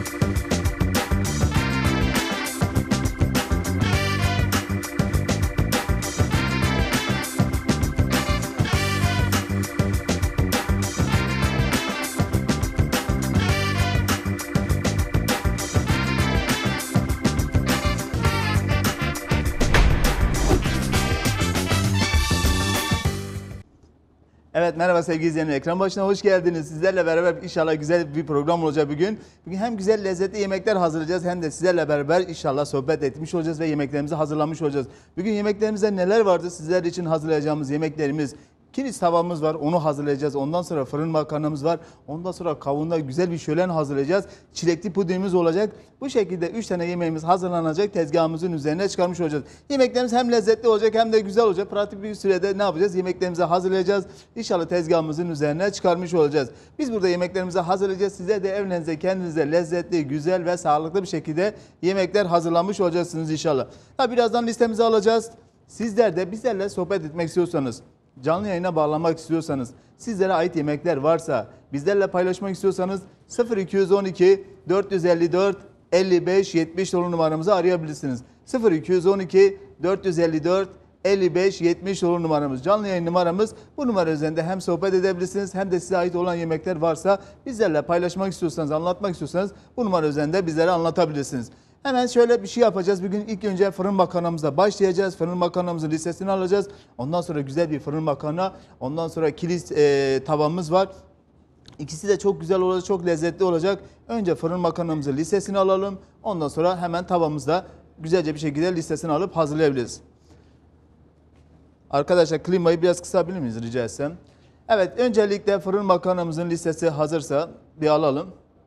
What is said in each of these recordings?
Evet, merhaba sevgili izleyenler. Ekran başına hoş geldiniz. Sizlerle beraber inşallah güzel bir program olacak bugün. Bugün hem güzel lezzetli yemekler hazırlayacağız hem de sizlerle beraber inşallah sohbet etmiş olacağız ve yemeklerimizi hazırlamış olacağız. Bugün yemeklerimizde neler vardı? Sizler için hazırlayacağımız yemeklerimiz. Kilis tavamız var, onu hazırlayacağız. Ondan sonra fırın makarnamız var. Ondan sonra kavunda güzel bir şölen hazırlayacağız. Çilekli pudingimiz olacak. Bu şekilde 3 tane yemeğimiz hazırlanacak. Tezgahımızın üzerine çıkarmış olacağız. Yemeklerimiz hem lezzetli olacak hem de güzel olacak. Pratik bir sürede ne yapacağız? Yemeklerimizi hazırlayacağız. İnşallah tezgahımızın üzerine çıkarmış olacağız. Biz burada yemeklerimizi hazırlayacağız. Size de evlerinize kendinize lezzetli, güzel ve sağlıklı bir şekilde yemekler hazırlamış olacaksınız inşallah. Birazdan listemizi alacağız. Sizler de bizlerle sohbet etmek istiyorsanız, canlı yayına bağlanmak istiyorsanız, sizlere ait yemekler varsa, bizlerle paylaşmak istiyorsanız 0212 454 55 70 numaramızı arayabilirsiniz. 0212 454 55 70 numaramız, canlı yayın numaramız. Bu numara üzerinde hem sohbet edebilirsiniz hem de size ait olan yemekler varsa bizlerle paylaşmak istiyorsanız, anlatmak istiyorsanız bu numara üzerinde bizlere anlatabilirsiniz. Hemen şöyle bir şey yapacağız. Bugün ilk önce fırın makarnamıza başlayacağız. Fırın makarnamızın listesini alacağız. Ondan sonra güzel bir fırın makarna. Ondan sonra kilis tavamız var. İkisi de çok güzel olacak, çok lezzetli olacak. Önce fırın makarnamızın listesini alalım. Ondan sonra hemen tavamızda güzelce bir şekilde listesini alıp hazırlayabiliriz. Arkadaşlar klimayı biraz kısabilir miyiz rica etsem? Evet, öncelikle fırın makarnamızın listesi hazırsa bir alalım.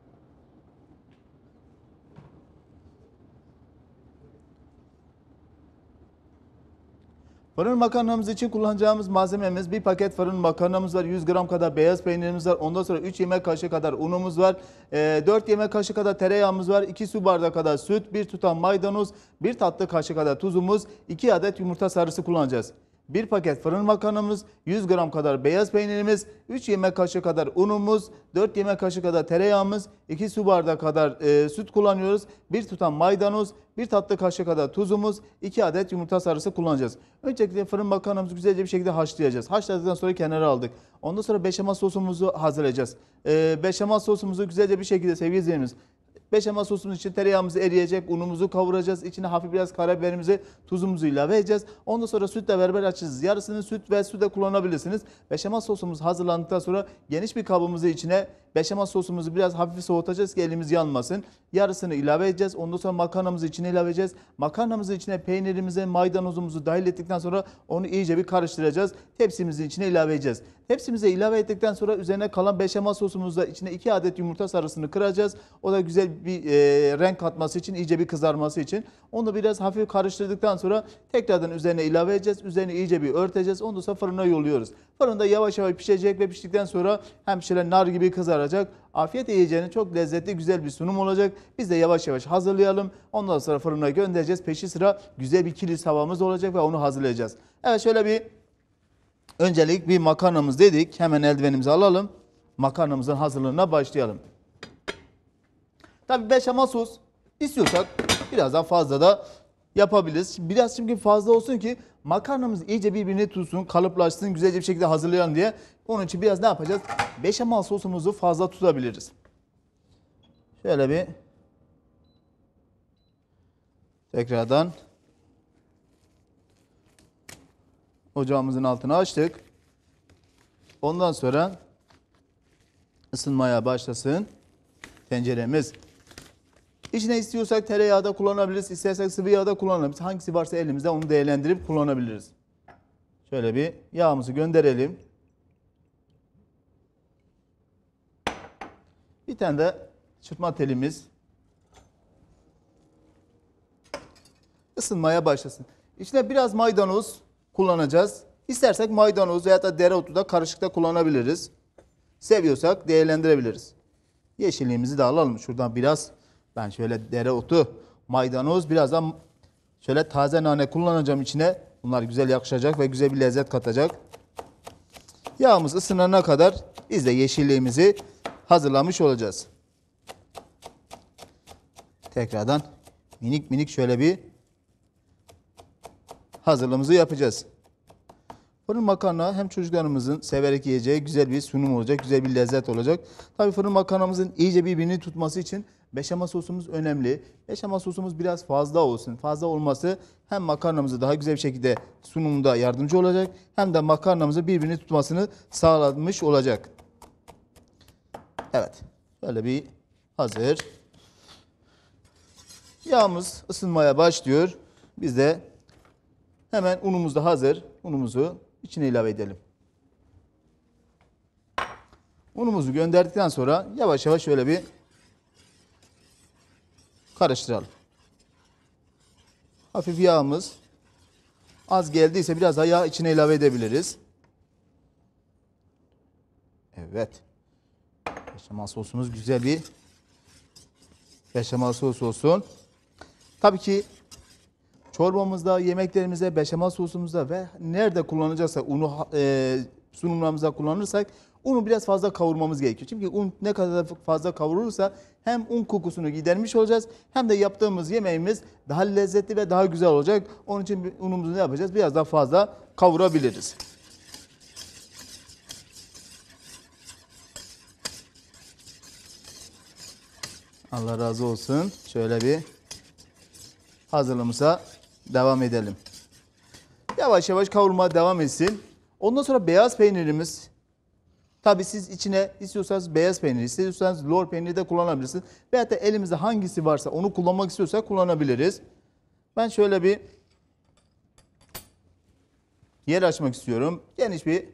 Fırın makarnamız için kullanacağımız malzememiz bir paket fırın makarnamız var. 100 gram kadar beyaz peynirimiz var. Ondan sonra 3 yemek kaşığı kadar unumuz var. 4 yemek kaşığı kadar tereyağımız var. 2 su bardağı kadar süt, 1 tutam maydanoz, 1 tatlı kaşığı kadar tuzumuz, 2 adet yumurta sarısı kullanacağız. 1 paket fırın makarnamız, 100 gram kadar beyaz peynirimiz, 3 yemek kaşığı kadar unumuz, 4 yemek kaşığı kadar tereyağımız, 2 su bardağı kadar süt kullanıyoruz. 1 tutam maydanoz, 1 tatlı kaşığı kadar tuzumuz, 2 adet yumurta sarısı kullanacağız. Öncelikle fırın makarnamızı güzelce bir şekilde haşlayacağız. Haşladıktan sonra kenara aldık. Ondan sonra beşamel sosumuzu hazırlayacağız. Beşamel sosumuzu güzelce bir şekilde sevgili izleyicilerimiz, beşamel sosumuz için tereyağımızı eriyecek, unumuzu kavuracağız. İçine hafif biraz karabiberimizi, tuzumuzu ilave edeceğiz. Ondan sonra sütle beraber açacağız. Yarısını süt ve su da kullanabilirsiniz. Beşamel sosumuz hazırlandıktan sonra geniş bir kabımızı içine beşamel sosumuzu biraz hafif soğutacağız ki elimiz yanmasın. Yarısını ilave edeceğiz. Ondan sonra makarnamızı içine ilave edeceğiz. Makarnamızı içine peynirimizi, maydanozumuzu dahil ettikten sonra onu iyice bir karıştıracağız. Tepsimizin içine ilave edeceğiz. Tepsimize ilave ettikten sonra üzerine kalan beşamel sosumuzda içine 2 adet yumurta sarısını kıracağız. O da güzel bir renk katması için, iyice bir kızarması için. Onu biraz hafif karıştırdıktan sonra tekrardan üzerine ilave edeceğiz. Üzerine iyice bir örteceğiz. Ondan sonra fırına yolluyoruz. Fırında yavaş yavaş pişecek ve piştikten sonra hem şöyle nar gibi kızaracak. Afiyet yiyeceğiniz çok lezzetli, güzel bir sunum olacak. Biz de yavaş yavaş hazırlayalım. Ondan sonra fırına göndereceğiz. Peşi sıra güzel bir kilis tavamız olacak ve onu hazırlayacağız. Evet, şöyle bir öncelik bir makarnamız dedik. Hemen eldivenimizi alalım. Makarnamızın hazırlığına başlayalım. Tabii beşamel sos istiyorsak biraz daha fazla da yapabiliriz. Biraz çünkü fazla olsun ki makarnamız iyice birbirini tutsun, kalıplaşsın, güzelce bir şekilde hazırlayalım diye. Onun için biraz ne yapacağız? Beşamel sosumuzu fazla tutabiliriz. Şöyle bir tekrardan ocağımızın altını açtık. Ondan sonra ısınmaya başlasın tenceremiz. İçine istiyorsak tereyağı da kullanabiliriz, istersek sıvı yağ da kullanabiliriz. Hangisi varsa elimizde onu değerlendirip kullanabiliriz. Şöyle bir yağımızı gönderelim. Bir tane de çırpma telimiz ısınmaya başlasın. İçine biraz maydanoz kullanacağız. İstersek maydanoz veya da dereotu da karışıkta kullanabiliriz. Seviyorsak değerlendirebiliriz. Yeşilliğimizi de alalım. Şuradan biraz ben şöyle dereotu, maydanoz, birazdan şöyle taze nane kullanacağım içine. Bunlar güzel yakışacak ve güzel bir lezzet katacak. Yağımız ısınana kadar biz de yeşilliğimizi hazırlamış olacağız. tekrardan minik minik şöyle bir hazırlığımızı yapacağız. Fırın makarna hem çocuklarımızın severek yiyeceği güzel bir sunum olacak, güzel bir lezzet olacak. Tabii fırın makarnamızın iyice birbirini tutması için beşamel sosumuz önemli. Beşamel sosumuz biraz fazla olsun. Fazla olması hem makarnamızı daha güzel bir şekilde sunumunda yardımcı olacak hem de makarnamızı birbirini tutmasını sağlamış olacak. Evet, böyle bir hazır. Yağımız ısınmaya başlıyor. Biz de hemen unumuz da hazır. Unumuzu içine ilave edelim. Unumuzu gönderdikten sonra yavaş yavaş şöyle bir karıştıralım. Hafif yağımız az geldiyse biraz daha yağ içine ilave edebiliriz. Evet. Beşamel sosumuz güzel bir beşamel sos olsun. Tabii ki çorbamızda, yemeklerimizde, beşamel sosumuzda ve nerede kullanacaksa unu sunumlarımızda kullanırsak unu biraz fazla kavurmamız gerekiyor. Çünkü un ne kadar fazla kavrulursa hem un kokusunu gidermiş olacağız hem de yaptığımız yemeğimiz daha lezzetli ve daha güzel olacak. Onun için unumuzu ne yapacağız? Biraz daha fazla kavurabiliriz. Allah razı olsun. Şöyle bir hazırlığımıza devam edelim. Yavaş yavaş kavurmaya devam etsin. Ondan sonra beyaz peynirimiz. Tabii siz içine istiyorsanız beyaz peynir, istiyorsanız lor peyniri de kullanabilirsiniz. Veyahut da elimizde hangisi varsa onu kullanmak istiyorsak kullanabiliriz. Ben şöyle bir yer açmak istiyorum. Geniş bir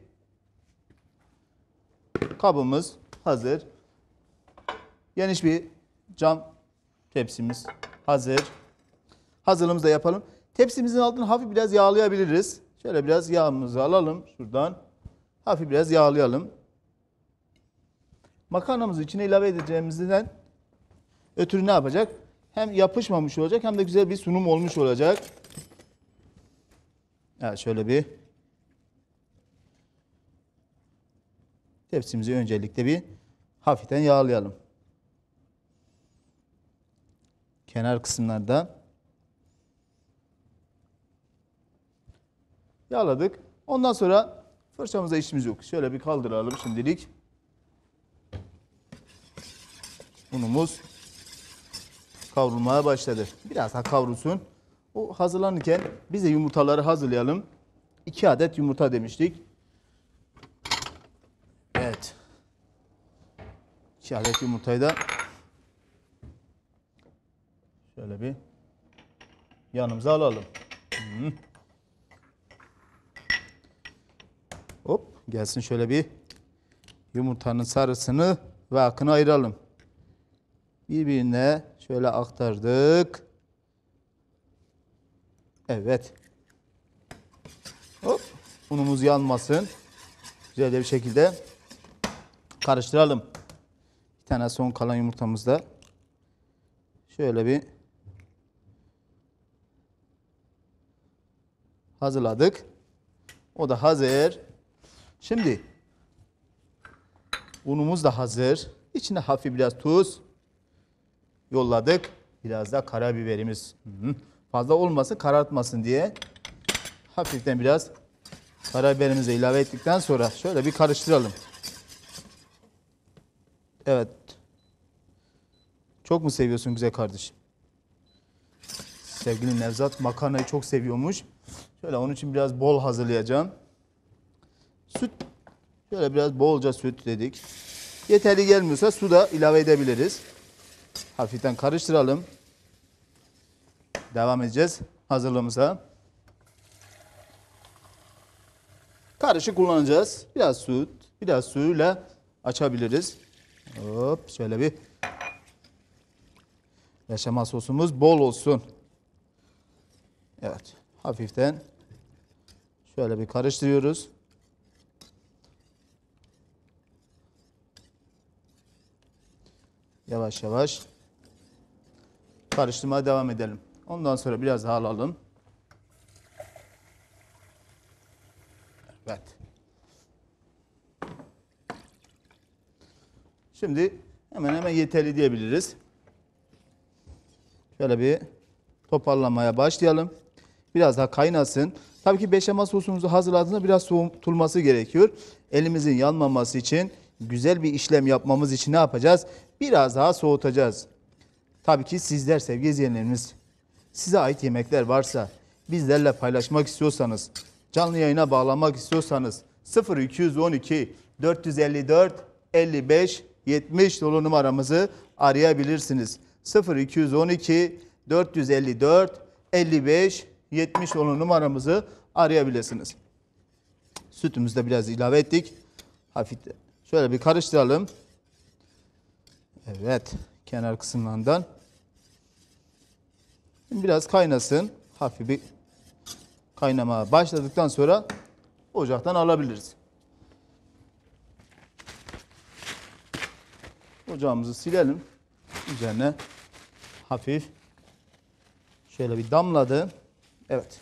kabımız hazır. Geniş bir cam tepsimiz hazır. Hazırlığımızı da yapalım. Tepsimizin altını hafif biraz yağlayabiliriz. Şöyle biraz yağımızı alalım şuradan. Hafif biraz yağlayalım. Makarnamızı içine ilave edeceğimizden ötürü ne yapacak? Hem yapışmamış olacak hem de güzel bir sunum olmuş olacak. Evet, şöyle bir tepsimizi öncelikle bir hafiften yağlayalım. Kenar kısımlarda yağladık. Ondan sonra fırçamıza işimiz yok. Şöyle bir kaldıralım şimdilik. Unumuz kavrulmaya başladı. Biraz daha kavrulsun. O hazırlanırken biz de yumurtaları hazırlayalım. 2 adet yumurta demiştik. Evet. 2 adet yumurtayı da şöyle bir yanımıza alalım. Hop, gelsin şöyle bir yumurtanın sarısını ve akını ayıralım. Birbirine şöyle aktardık. Evet. Hop, unumuz yanmasın. Güzel bir şekilde karıştıralım. Bir tane son kalan yumurtamızda şöyle bir hazırladık. O da hazır. Şimdi unumuz da hazır. İçine hafif biraz tuz yolladık. Biraz da karabiberimiz. Fazla olmasın, karartmasın diye hafiften biraz karabiberimizi ilave ettikten sonra şöyle bir karıştıralım. Evet. Çok mu seviyorsun güzel kardeşim? Sevgili Nevzat makarnayı çok seviyormuş. Şöyle onun için biraz bol hazırlayacağım. Süt. Şöyle biraz bolca süt dedik. Yeterli gelmiyorsa su da ilave edebiliriz. Hafiften karıştıralım. Devam edeceğiz hazırlığımıza. Karışık kullanacağız. Biraz süt, biraz suyla açabiliriz. Hop, şöyle bir beşamel sosumuz bol olsun. Evet, hafiften şöyle bir karıştırıyoruz. Yavaş yavaş karıştırmaya devam edelim. Ondan sonra biraz daha alalım. Evet. Şimdi hemen hemen yeterli diyebiliriz. Şöyle bir toparlamaya başlayalım. Biraz daha kaynasın. Tabii ki beşamel sosumuzu hazırladığında biraz soğutulması gerekiyor. Elimizin yanmaması için, güzel bir işlem yapmamız için ne yapacağız? Biraz daha soğutacağız. Tabii ki sizler sevgili izleyenlerimiz, size ait yemekler varsa, bizlerle paylaşmak istiyorsanız, canlı yayına bağlamak istiyorsanız 0212 454 55 70 dolu numaramızı arayabilirsiniz. 0212 454 55 70 dolu numaramızı arayabilirsiniz. Sütümüzü de biraz ilave ettik. Hafif şöyle bir karıştıralım. Evet, kenar kısımlarından. Biraz kaynasın. Hafif bir kaynamaya başladıktan sonra ocaktan alabiliriz. Ocağımızı silelim. Üzerine hafif şöyle bir damladı. Evet.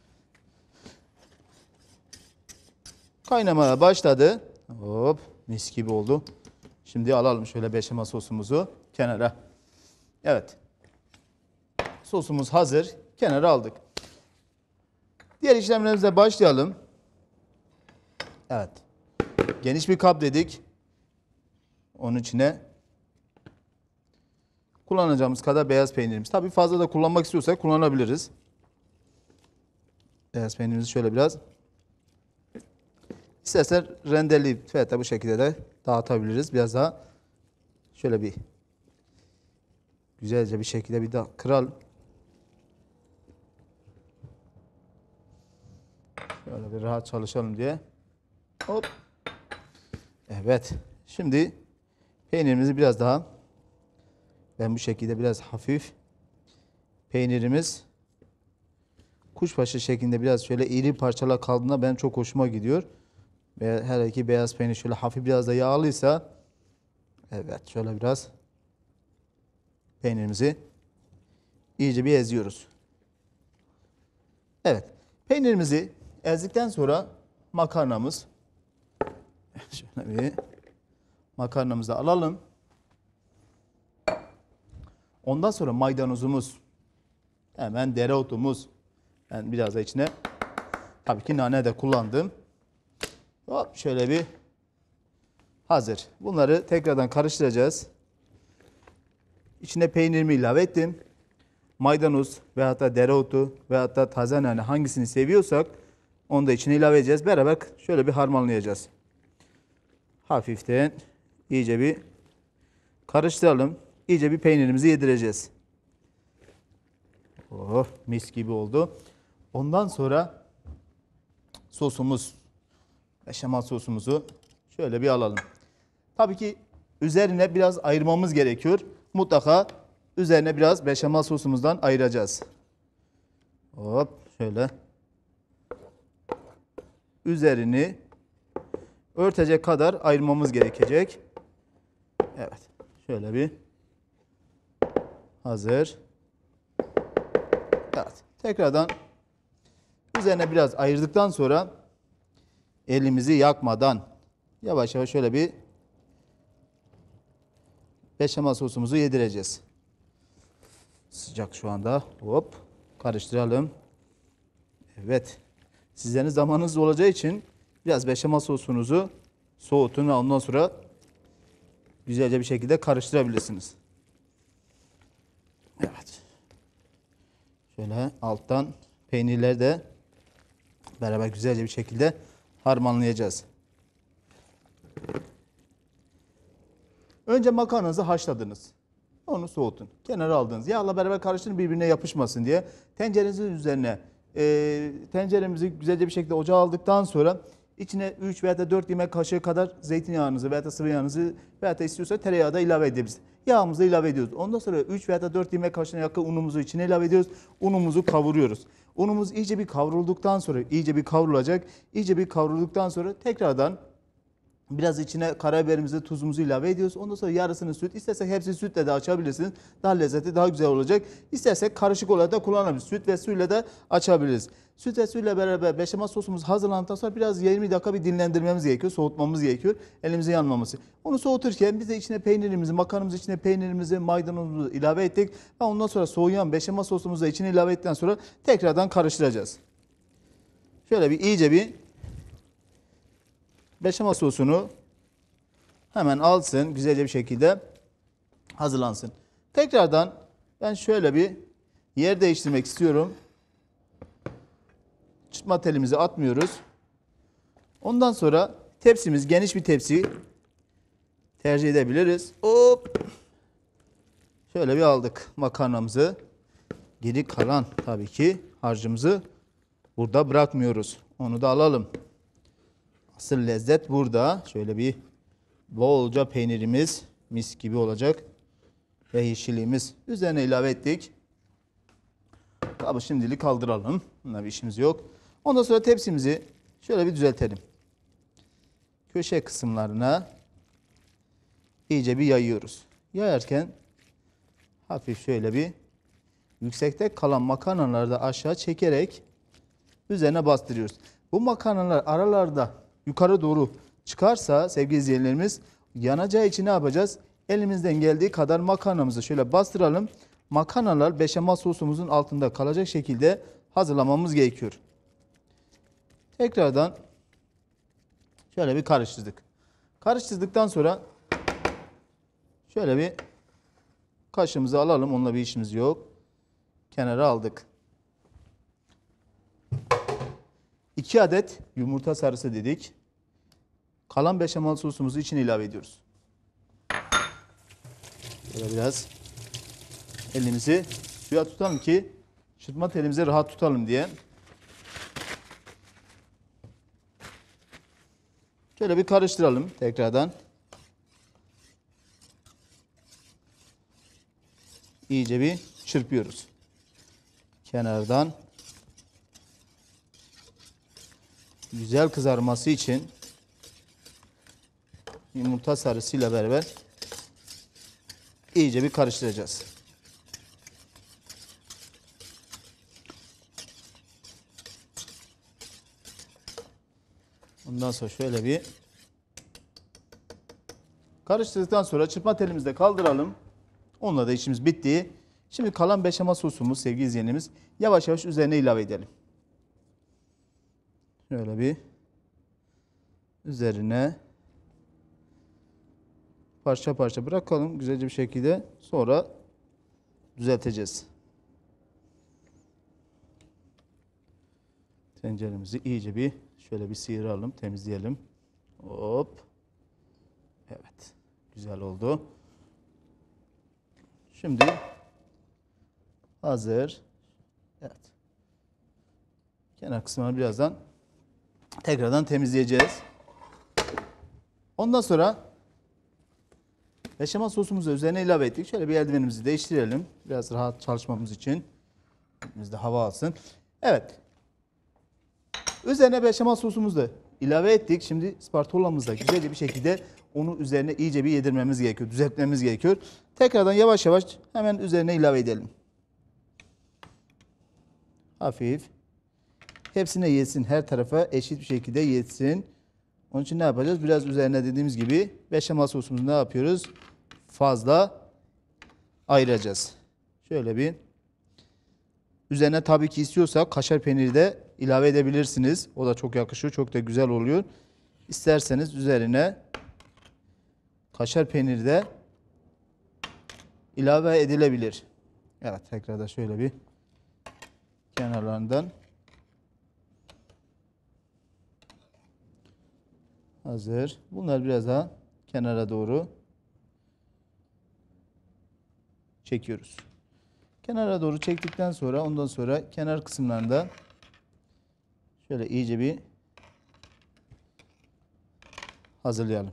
Kaynamaya başladı. Hop, mis gibi oldu. Şimdi alalım şöyle beşamel sosumuzu kenara. Evet. Sosumuz hazır. Kenara aldık. Diğer işlemlerimize başlayalım. Evet. Geniş bir kap dedik. Onun içine kullanacağımız kadar beyaz peynirimiz. Tabii fazla da kullanmak istiyorsak kullanabiliriz. Beyaz peynirimizi şöyle biraz. İstersen rendeleyip veya da bu şekilde de dağıtabiliriz. Biraz daha şöyle bir güzelce bir şekilde bir daha kıralım. Şöyle bir rahat çalışalım diye. Hop. Evet. Şimdi peynirimizi biraz daha, ben bu şekilde biraz hafif peynirimiz kuşbaşı şeklinde biraz şöyle iri parçalar kaldığında benim çok hoşuma gidiyor. Ve her iki beyaz peynir şöyle hafif biraz da yağlıysa, evet, şöyle biraz peynirimizi iyice bir eziyoruz. Evet. Peynirimizi ezdikten sonra makarnamız, şöyle bir makarnamızı alalım. Ondan sonra maydanozumuz, hemen dereotumuz, ben biraz da içine tabii ki nane de kullandım. Hop, şöyle bir hazır. Bunları tekrardan karıştıracağız. İçine peynirimi ilave ettim. Maydanoz veyahut da dereotu veyahut da taze nane, hangisini seviyorsak onu da içine ilave edeceğiz. Beraber şöyle bir harmanlayacağız. Hafiften iyice bir karıştıralım. İyice bir peynirimizi yedireceğiz. Oh, mis gibi oldu. Ondan sonra sosumuz, beşamel sosumuzu şöyle bir alalım. Tabii ki üzerine biraz ayırmamız gerekiyor. Mutlaka üzerine biraz beşamel sosumuzdan ayıracağız. Hop, şöyle. Üzerini örtecek kadar ayırmamız gerekecek. Evet. Şöyle bir hazır. Evet. Tekrardan üzerine biraz ayırdıktan sonra elimizi yakmadan yavaş yavaş şöyle bir beşamel sosumuzu yedireceğiz. Sıcak şu anda. Hop. Karıştıralım. Evet. Sizlerin zamanınız olacağı için biraz beşamel sosunuzu soğutun ve ondan sonra güzelce bir şekilde karıştırabilirsiniz. Evet. Şöyle alttan peynirleri de beraber güzelce bir şekilde harmanlayacağız. Önce makarnanızı haşladınız. Onu soğutun. Kenara aldınız. Yağla beraber karıştırın, birbirine yapışmasın diye. Tencerenizin üzerine tenceremizi güzelce bir şekilde ocağa aldıktan sonra içine 3 veya da 4 yemek kaşığı kadar zeytinyağınızı veya da sıvı yağınızı veya da istiyorsa tereyağı da ilave edebiliriz. Yağımızı ilave ediyoruz. Ondan sonra 3 veya da 4 yemek kaşığına yakın unumuzu içine ilave ediyoruz. Unumuzu kavuruyoruz. Unumuz iyice bir kavrulduktan sonra, iyice bir kavrulacak. İyice bir kavrulduktan sonra tekrardan Biraz içine karabiberimizi, tuzumuzu ilave ediyoruz. Ondan sonra yarısını süt. İstersek hepsini sütle de açabilirsiniz. Daha lezzetli, daha güzel olacak. İstersek karışık olarak da kullanabiliriz. Süt ve suyla da açabiliriz. Süt ve suyla beraber beşamel sosumuz hazırlandıktan sonra biraz 20 dakika bir dinlendirmemiz gerekiyor. Soğutmamız gerekiyor. Elimizin yanmaması. Onu soğuturken biz de içine peynirimizi, makarnamızı içine peynirimizi, maydanozumuzu ilave ettik. Ve ondan sonra soğuyan beşamel sosumuzu da içine ilave ettikten sonra tekrardan karıştıracağız. Şöyle bir iyice bir beşamel sosunu hemen alsın, güzelce bir şekilde hazırlansın. Tekrardan ben şöyle bir yer değiştirmek istiyorum. Çırpma telimizi atmıyoruz. Ondan sonra tepsimiz, geniş bir tepsi tercih edebiliriz. Hop. Şöyle bir aldık makarnamızı. Geri kalan tabii ki harcımızı burada bırakmıyoruz. Onu da alalım. Asıl lezzet burada. Şöyle bir bolca peynirimiz mis gibi olacak. Ve yeşilliğimiz üzerine ilave ettik. Tabii şimdilik kaldıralım. Bunda bir işimiz yok. Ondan sonra tepsimizi şöyle bir düzeltelim. Köşe kısımlarına iyice bir yayıyoruz. Yayarken hafif şöyle bir yüksekte kalan makarnaları da aşağı çekerek üzerine bastırıyoruz. Bu makarnalar aralarda yukarı doğru çıkarsa sevgili izleyenlerimiz yanacağı için ne yapacağız? Elimizden geldiği kadar makarnamızı şöyle bastıralım. Makarnalar beşamel sosumuzun altında kalacak şekilde hazırlamamız gerekiyor. Tekrardan şöyle bir karıştırdık. Karıştırdıktan sonra şöyle bir kaşığımızı alalım. Onunla bir işimiz yok. Kenara aldık. 2 adet yumurta sarısı dedik. Kalan beşamel sosumuzu içine ilave ediyoruz. Böyle biraz elimizi suya tutalım ki çırpma telimizi rahat tutalım diye. Şöyle bir karıştıralım tekrardan. İyice bir çırpıyoruz. Kenardan güzel kızarması için yumurta sarısıyla beraber iyice bir karıştıracağız. Ondan sonra şöyle bir karıştırdıktan sonra çırpma telimizde kaldıralım. Onunla da işimiz bitti. Şimdi kalan beşamel sosumuz sevgili izleyenimiz yavaş yavaş üzerine ilave edelim. Şöyle bir üzerine parça parça bırakalım güzelce bir şekilde. Sonra düzelteceğiz. Tenceremizi iyice bir şöyle bir sıyıralım, temizleyelim. Hop. Evet. Güzel oldu. Şimdi hazır. Evet. Kenar kısmını birazdan tekrardan temizleyeceğiz. Ondan sonra beşamel sosumuzu üzerine ilave ettik. Şöyle bir eldivenimizi değiştirelim. Biraz rahat çalışmamız için. Elimizde hava alsın. Evet. Üzerine beşamel sosumuzu da ilave ettik. Şimdi spatulamızla güzelce bir şekilde onu üzerine iyice bir yedirmemiz gerekiyor. Düzeltmemiz gerekiyor. Tekrardan yavaş yavaş hemen üzerine ilave edelim. Hafif. Hepsine yetsin. Her tarafa eşit bir şekilde yetsin. Onun için ne yapacağız? Biraz üzerine dediğimiz gibi beşamel sosumuzu ne yapıyoruz? Fazla ayıracağız. Şöyle bir. Üzerine tabii ki istiyorsak kaşar peyniri de ilave edebilirsiniz. O da çok yakışıyor. Çok da güzel oluyor. İsterseniz üzerine kaşar peyniri de ilave edilebilir. Evet, tekrar da şöyle bir kenarlarından hazır. Bunlar biraz daha kenara doğru çekiyoruz. Kenara doğru çektikten sonra ondan sonra kenar kısımlarında şöyle iyice bir hazırlayalım.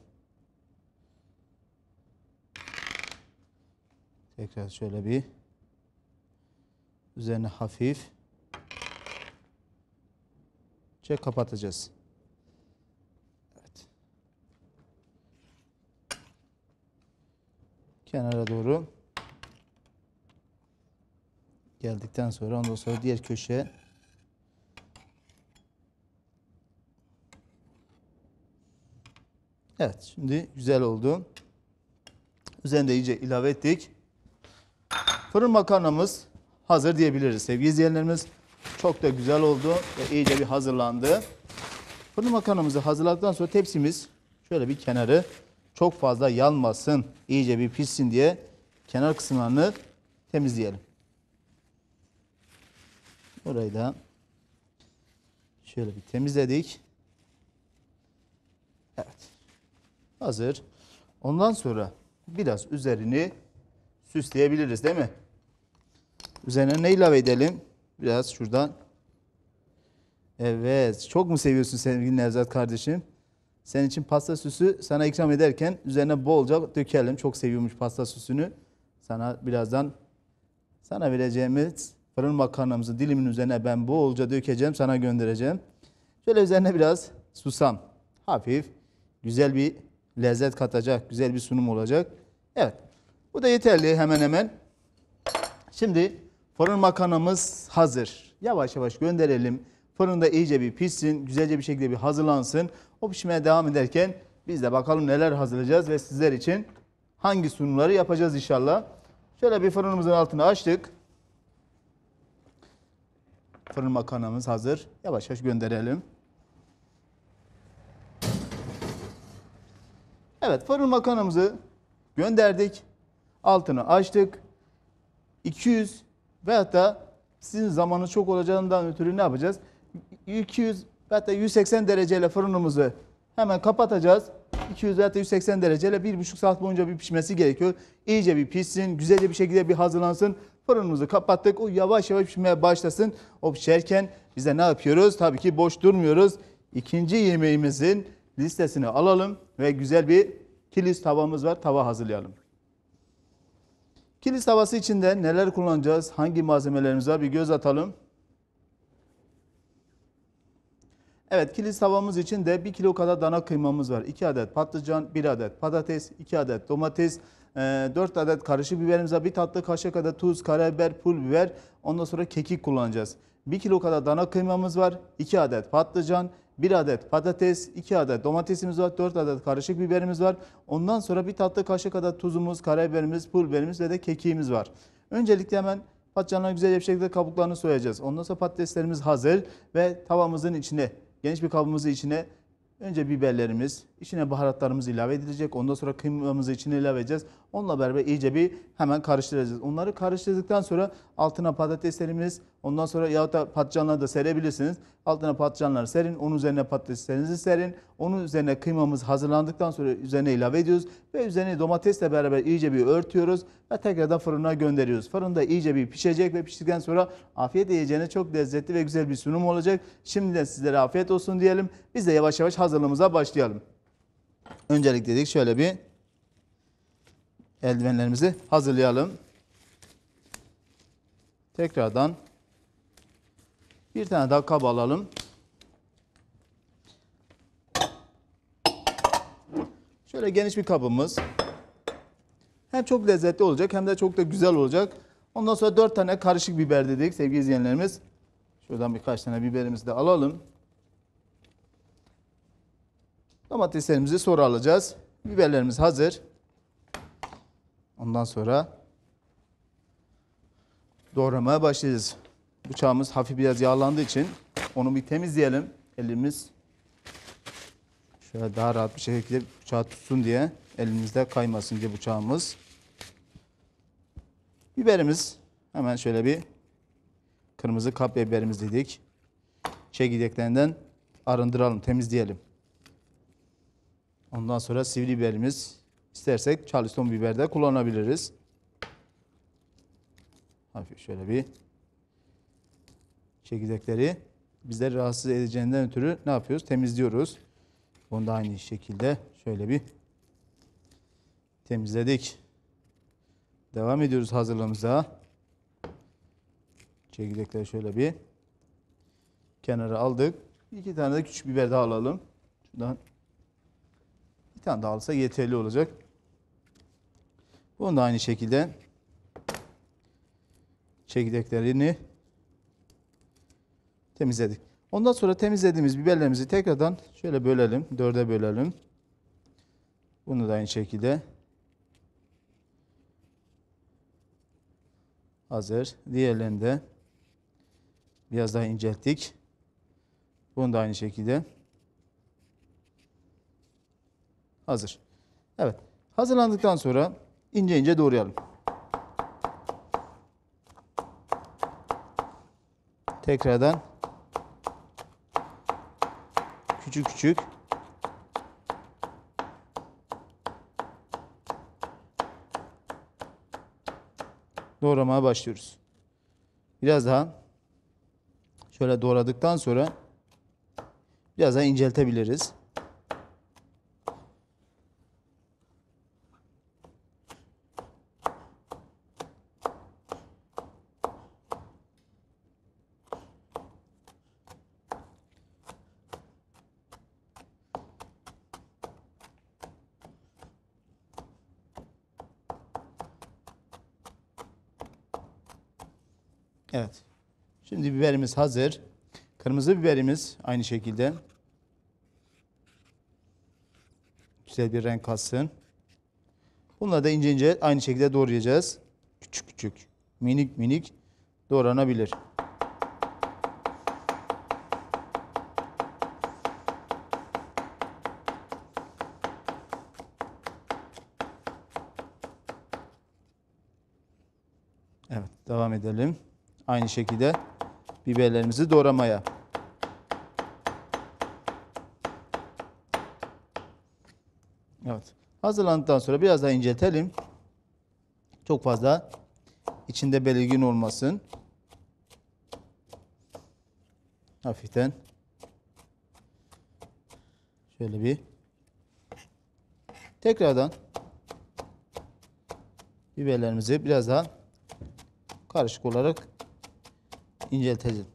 Tekrar şöyle bir üzerine hafif kapatacağız. Evet. kenara doğru geldikten sonra ondan sonra diğer köşeye evet şimdi güzel oldu. Üzerine de iyice ilave ettik. Fırın makarnamız hazır diyebiliriz sevgili izleyenlerimiz. Çok da güzel oldu ve iyice bir hazırlandı. Fırın makarnamızı hazırladıktan sonra tepsimiz şöyle bir kenarı çok fazla yanmasın, iyice bir pişsin diye kenar kısımlarını temizleyelim. Orayı da şöyle bir temizledik. Evet. Hazır. Ondan sonra biraz üzerini süsleyebiliriz değil mi? Üzerine ne ilave edelim? Biraz şuradan. Evet. Çok mu seviyorsun sevgili Nevzat kardeşim? Senin için pasta süsü sana ikram ederken üzerine bolca dökelim. Çok seviyormuş pasta süsünü. Sana birazdan sana vereceğimiz fırın makarnamızı dilimin üzerine ben bolca dökeceğim. Sana göndereceğim. Şöyle üzerine biraz susam. Hafif. Güzel bir lezzet katacak. Güzel bir sunum olacak. Evet. Bu da yeterli hemen hemen. Şimdi fırın makarnamız hazır. Yavaş yavaş gönderelim. Fırında iyice bir pişsin. Güzelce bir şekilde bir hazırlansın. O pişmeye devam ederken biz de bakalım neler hazırlayacağız ve sizler için hangi sunumları yapacağız inşallah. Şöyle bir fırınımızın altını açtık. Fırın makarnamız hazır. Yavaş yavaş gönderelim. Evet, fırın makarnamızı gönderdik. Altını açtık. 200 veyahut da sizin zamanınız çok olacağından ötürü ne yapacağız? 200 veyahut da 180 dereceyle fırınımızı hemen kapatacağız. 200 veyahut da 180 dereceyle 1,5 saat boyunca bir pişmesi gerekiyor. İyice bir pişsin, güzelce bir şekilde bir hazırlansın. Fırınımızı kapattık. O yavaş yavaş pişmeye başlasın. O pişerken biz de ne yapıyoruz? Tabii ki boş durmuyoruz. İkinci yemeğimizin listesini alalım ve güzel bir kilis tavamız var. Tava hazırlayalım. Kilis tavası içinde neler kullanacağız? Hangi malzemelerimiz var? Bir göz atalım. Evet, kilis tavamız için de 1 kilo kadar dana kıymamız var. 2 adet patlıcan, 1 adet patates, 2 adet domates, 4 adet karışık biberimiz var. 1 tatlı kaşığı kadar tuz, karabiber, pul biber. Ondan sonra kekik kullanacağız. 1 kilo kadar dana kıymamız var. 2 adet patlıcan, 1 adet patates, 2 adet domatesimiz var. 4 adet karışık biberimiz var. Ondan sonra 1 tatlı kaşığı kadar tuzumuz, karabiberimiz, pul biberimiz ve de kekiğimiz var. Öncelikle hemen patlıcanları güzel bir şekilde kabuklarını soyacağız. Ondan sonra patateslerimiz hazır ve tavamızın içine, geniş bir kabımızın içine önce biberlerimiz, içine baharatlarımız ilave edilecek. Ondan sonra kıymamızı içine ilave edeceğiz. Onunla beraber iyice bir hemen karıştıracağız. Onları karıştırdıktan sonra altına patateslerimiz, ondan sonra yahut da patlıcanları da serebilirsiniz. Altına patlıcanları serin, onun üzerine patateslerinizi serin. Onun üzerine kıymamız hazırlandıktan sonra üzerine ilave ediyoruz. Ve üzerine domatesle beraber iyice bir örtüyoruz. Ve tekrardan fırına gönderiyoruz. Fırında iyice bir pişecek ve piştikten sonra afiyet yiyeceğine çok lezzetli ve güzel bir sunum olacak. Şimdiden sizlere afiyet olsun diyelim. Biz de yavaş yavaş hazırlığımıza başlayalım. Öncelikle dedik şöyle bir eldivenlerimizi hazırlayalım. Tekrardan bir tane daha kaba alalım. Şöyle geniş bir kabımız. Hem çok lezzetli olacak hem de çok da güzel olacak. Ondan sonra 4 tane karışık biber dedik sevgili izleyenlerimiz. Şuradan birkaç tane biberimizi de alalım. Domateslerimizi sonra alacağız. Biberlerimiz hazır. Ondan sonra doğramaya başlayacağız. Bıçağımız hafif biraz yağlandığı için onu bir temizleyelim. Elimiz şöyle daha rahat bir şekilde bıçağı tutsun diye, elimizde kaymasın diye bıçağımız. Biberimiz hemen şöyle bir kırmızı kapya biberimiz dedik. Çekirdeklerinden arındıralım, temizleyelim. Ondan sonra sivri biberimiz, istersek Charleston biber de kullanabiliriz. Hafif şöyle bir çekirdekleri bizleri rahatsız edeceğinden ötürü ne yapıyoruz? Temizliyoruz. Bunu da aynı şekilde şöyle bir temizledik. Devam ediyoruz hazırlığımıza. Çekirdekleri şöyle bir kenara aldık. 2 tane de küçük biber daha alalım. Şuradan bir tane daha alsa yeterli olacak. Bunu da aynı şekilde çekirdeklerini temizledik. Ondan sonra temizlediğimiz biberlerimizi tekrardan şöyle bölelim. 4'e bölelim. Bunu da aynı şekilde hazır. Diğerlerini de biraz daha incelttik. Bunu da aynı şekilde hazır. Evet. Hazırlandıktan sonra ince ince doğrayalım. Tekrardan küçük küçük doğramaya başlıyoruz. Biraz daha şöyle doğradıktan sonra biraz daha inceltebiliriz. Evet. Şimdi biberimiz hazır. Kırmızı biberimiz aynı şekilde güzel bir renk katsın. Bunları da ince ince aynı şekilde doğrayacağız. Küçük küçük, minik minik doğranabilir. Evet, devam edelim. Aynı şekilde biberlerimizi doğramaya. Evet. Hazırlandıktan sonra biraz daha inceltelim. Çok fazla içinde belirgin olmasın. Hafiften şöyle bir tekrardan biberlerimizi biraz daha karışık olarak inceltelim.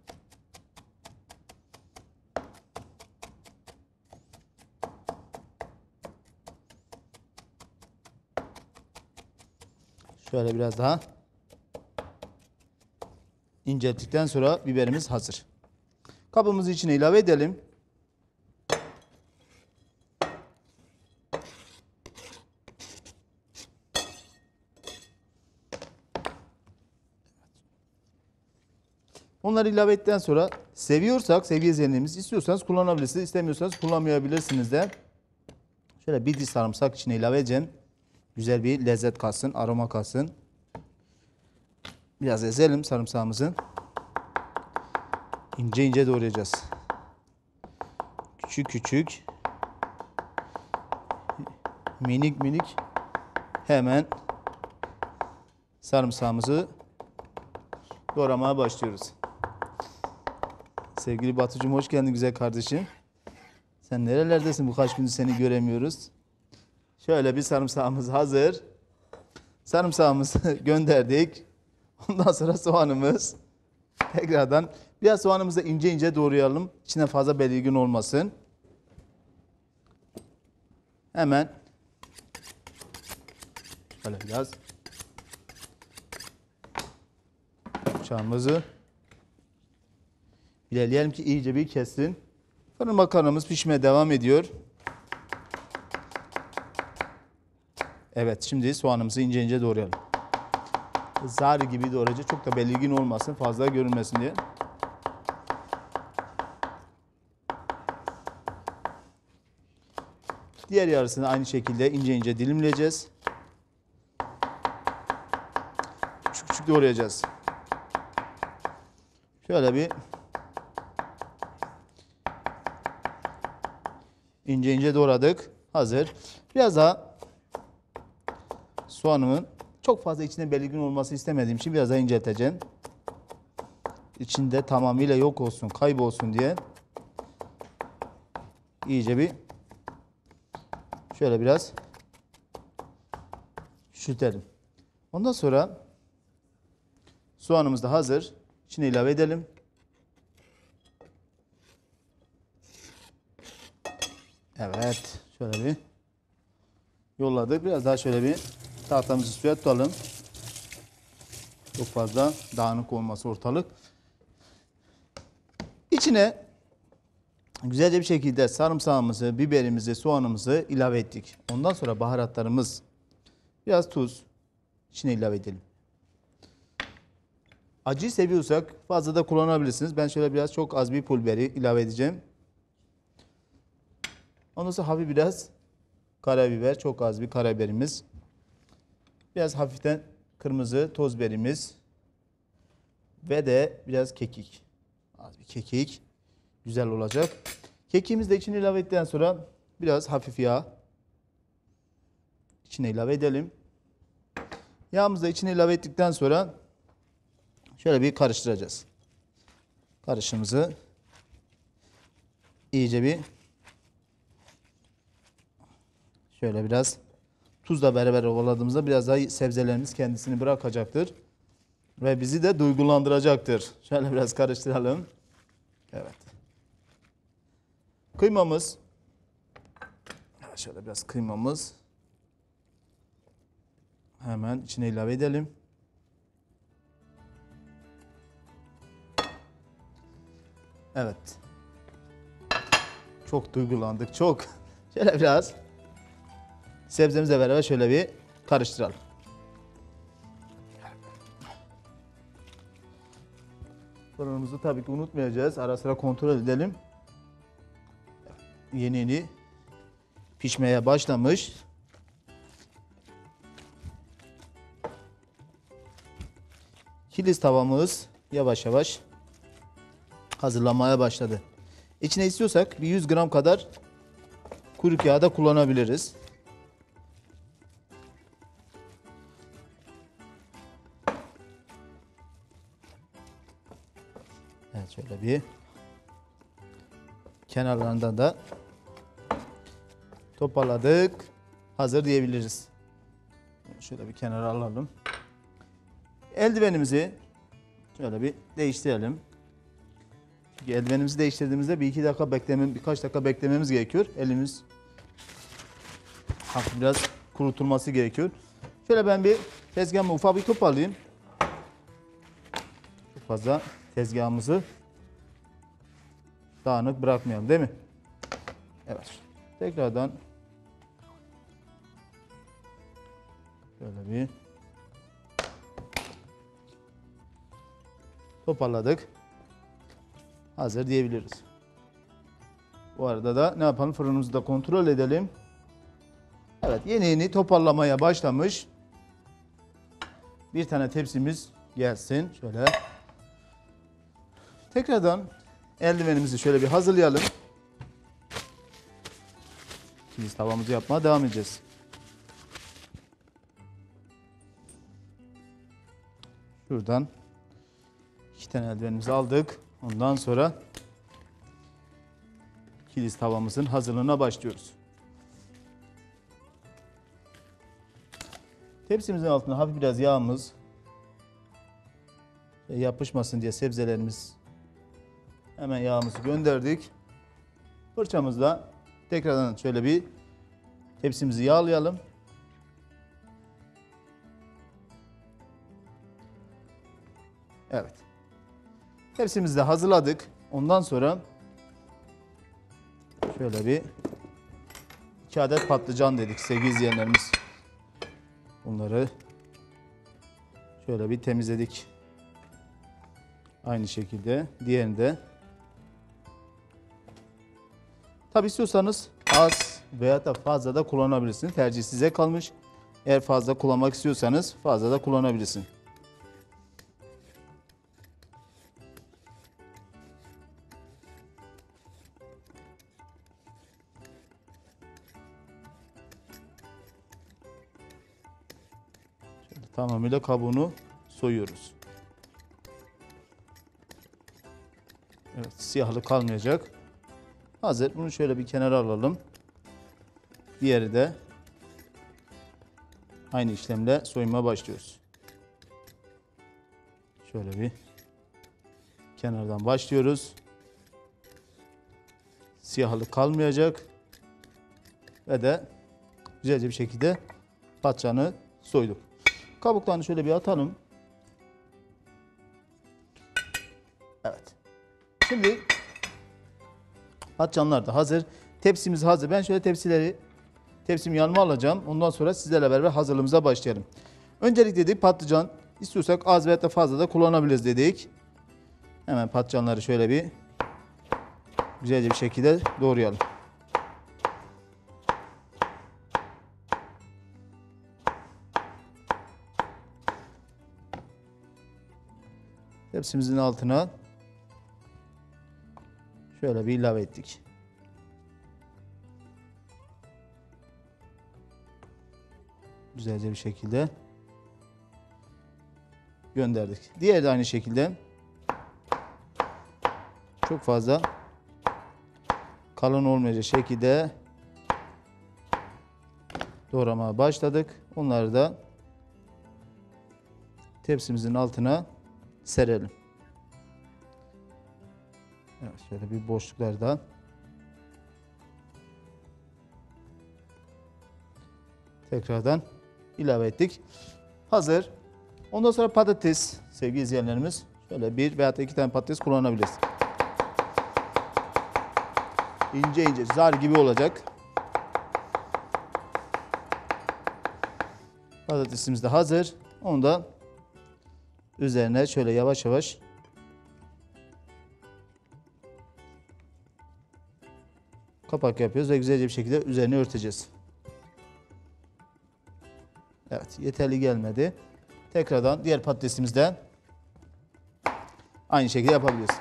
Şöyle biraz daha incelttikten sonra biberimiz hazır. Kabımızı içine ilave edelim. Onları ilave ettikten sonra seviyorsak, seviye zenginliğimiz istiyorsanız kullanabilirsiniz, istemiyorsanız kullanmayabilirsiniz de. Şöyle bir diş sarımsak içine ilave edeceğim. Güzel bir lezzet katsın, aroma katsın. Biraz ezelim sarımsağımızı. İnce ince doğrayacağız. Küçük küçük, minik minik hemen sarımsağımızı doğramaya başlıyoruz. Sevgili Batucuğum, hoş geldin güzel kardeşim. Sen nerelerdesin? Bu kaç gündür seni göremiyoruz. Şöyle bir sarımsağımız hazır. Sarımsağımızı gönderdik. Ondan sonra soğanımız. Tekrardan biraz soğanımızı ince ince doğrayalım. İçine fazla belirgin olmasın. Hemen şöyle biraz bıçağımızı ilerleyelim ki iyice bir kessin. Fırın makarnamız pişmeye devam ediyor. Evet, şimdi soğanımızı ince ince doğrayalım. Zar gibi doğrayacağız. Çok da belirgin olmasın, fazla görünmesin diye. Diğer yarısını aynı şekilde ince ince dilimleyeceğiz. Küçük küçük doğrayacağız. Şöyle bir ince ince doğradık. Hazır. Biraz daha soğanımın çok fazla içinde belirgin olması istemediğim için biraz daha incelteceğim. İçinde tamamıyla yok olsun, kaybolsun diye. İyice bir şöyle biraz küçültelim. Ondan sonra soğanımız da hazır. İçine ilave edelim. Evet. Şöyle bir yolladık. Biraz daha şöyle bir Tahtamızı suya tutalım. Çok fazla dağınık olması ortalık. İçine güzelce bir şekilde sarımsağımızı, biberimizi, soğanımızı ilave ettik. Ondan sonra baharatlarımız, biraz tuz içine ilave edelim. Acıyı seviyorsak fazla da kullanabilirsiniz. Ben şöyle biraz çok az bir pul biberi ilave edeceğim. Ondan sonra hafif biraz karabiber, çok az bir karabiberimiz. Biraz hafiften kırmızı toz biberimiz ve de biraz kekik. Az bir kekik güzel olacak. Kekiğimizi de içine ilave ettikten sonra biraz hafif yağ içine ilave edelim. Yağımızı da içine ilave ettikten sonra şöyle bir karıştıracağız. Karışımımızı iyice bir şöyle biraz tuzla beraber ovaladığımızda biraz daha sebzelerimiz kendisini bırakacaktır. Ve bizi de duygulandıracaktır. Şöyle biraz karıştıralım. Evet. Kıymamız. Şöyle biraz kıymamız. Hemen içine ilave edelim. Evet. Çok duygulandık. Çok. Şöyle biraz sebzemizle beraber şöyle bir karıştıralım. Fırınımızı tabii ki unutmayacağız. Ara sıra kontrol edelim. Yeni yeni pişmeye başlamış. Kilis tavamız yavaş yavaş hazırlanmaya başladı. İçine istiyorsak bir 100 gram kadar kuyruk yağı da kullanabiliriz. Evet, şöyle bir kenarlarından da toparladık. Hazır diyebiliriz. Şöyle bir kenara alalım. Eldivenimizi şöyle bir değiştirelim. Çünkü eldivenimizi değiştirdiğimizde birkaç dakika beklememiz gerekiyor. Elimiz hafif biraz kurutulması gerekiyor. Şöyle ben bir tezgahımı ufak bir toparlayayım. Çok fazla tezgahımızı dağınık bırakmayalım, değil mi? Evet. Tekrardan şöyle bir toparladık. Hazır diyebiliriz. Bu arada da ne yapalım? Fırınımızı da kontrol edelim. Evet, yeni yeni toparlamaya başlamış. Bir tane tepsimiz gelsin. Şöyle. Tekrardan eldivenimizi şöyle bir hazırlayalım. Biz tavamızı yapmaya devam edeceğiz. Şuradan 2 tane eldivenimizi aldık. Ondan sonra kilis tavamızın hazırlığına başlıyoruz. Tepsimizin altına hafif biraz yağımız yapışmasın diye sebzelerimiz, hemen yağımızı gönderdik. Fırçamızla tekrardan şöyle bir tepsimizi yağlayalım. Evet. Tepsimizi de hazırladık. Ondan sonra şöyle bir 2 adet patlıcan dedik sevgili izleyenlerimiz. Bunları şöyle bir temizledik. Aynı şekilde diğerini de. Tabi istiyorsanız az veya da fazla da kullanabilirsiniz. Tercih size kalmış. Eğer fazla kullanmak istiyorsanız fazla da kullanabilirsiniz. Şöyle tamamıyla kabuğunu soyuyoruz. Evet, siyahlık kalmayacak. Hazır. Bunu şöyle bir kenara alalım. Diğeri de aynı işlemle soymaya başlıyoruz. Şöyle bir kenardan başlıyoruz. Siyahlık kalmayacak. Ve de güzelce bir şekilde patlıcanı soyduk. Kabuklarını şöyle bir atalım. Evet. Şimdi patlıcanlar da hazır. Tepsimiz hazır. Ben şöyle tepsimi yanıma alacağım. Ondan sonra sizlerle beraber hazırlığımıza başlayalım. Öncelikle dedik patlıcan istiyorsak az veya da fazla da kullanabiliriz dedik. Hemen patlıcanları şöyle bir güzelce bir şekilde doğrayalım. Tepsimizin altına şöyle bir ilave ettik. Güzelce bir şekilde gönderdik. Diğeri de aynı şekilde çok fazla kalın olmayacak şekilde doğramaya başladık. Onları da tepsimizin altına serelim. Evet, şöyle bir boşluklardan tekrardan ilave ettik. Hazır. Ondan sonra patates sevgili izleyenlerimiz. Şöyle bir veya iki tane patates kullanabiliriz. İnce ince zar gibi olacak. Patatesimiz de hazır. Onu da üzerine şöyle yavaş yavaş kapak yapıyoruz ve güzelce bir şekilde üzerine örteceğiz. Evet, yeterli gelmedi. Tekrardan diğer patatesimizden aynı şekilde yapabiliriz.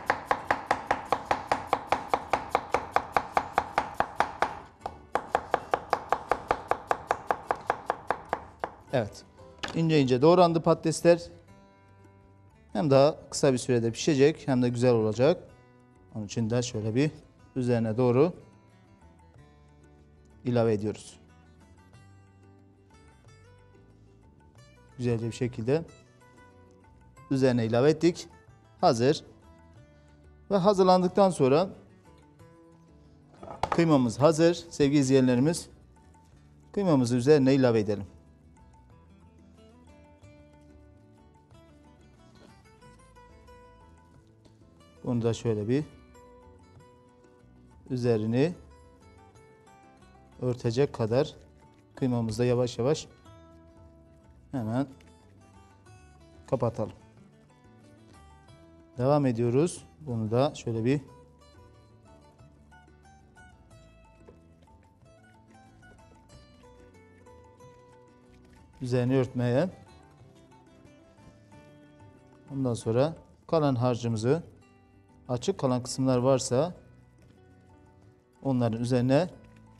Evet. İnce ince doğrandı patatesler. Hem daha kısa bir sürede pişecek hem de güzel olacak. Onun için de şöyle bir üzerine doğru ilave ediyoruz. Güzelce bir şekilde üzerine ilave ettik. Hazır. Ve hazırlandıktan sonra kıymamız hazır. Sevgili izleyenlerimiz, kıymamızı üzerine ilave edelim. Bunu da şöyle bir üzerini örtecek kadar kıymamızı da yavaş yavaş hemen kapatalım. Devam ediyoruz. Bunu da şöyle bir üzerini örtmeye. Ondan sonra kalan harcımızı, açık kalan kısımlar varsa onların üzerine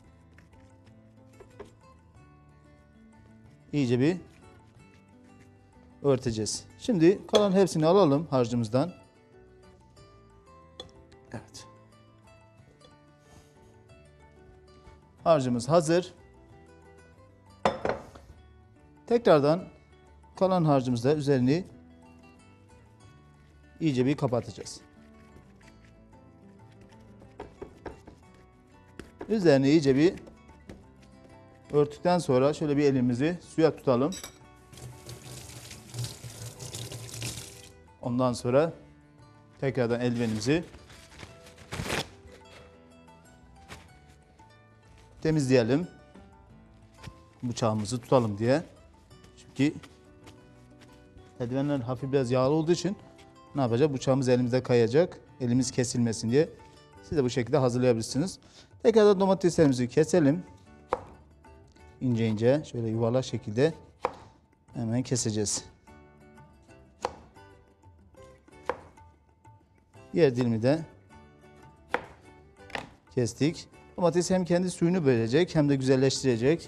iyice bir örteceğiz. Şimdi kalan hepsini alalım harcımızdan. Evet. Harcımız hazır. Tekrardan kalan harcımızda üzerini iyice bir kapatacağız. Üzerini iyice bir örttükten sonra şöyle bir elimizi suya tutalım. Ondan sonra tekrardan eldivenimizi temizleyelim. Bıçağımızı tutalım diye. Çünkü eldivenler hafif biraz yağlı olduğu için ne yapacak? Bıçağımız elimizde kayacak. Elimiz kesilmesin diye. Siz de bu şekilde hazırlayabilirsiniz. Tekrardan domateslerimizi keselim. İnce ince şöyle yuvarlak şekilde hemen keseceğiz. Diğer dilimi de kestik. Domates hem kendi suyunu bölecek hem de güzelleştirecek.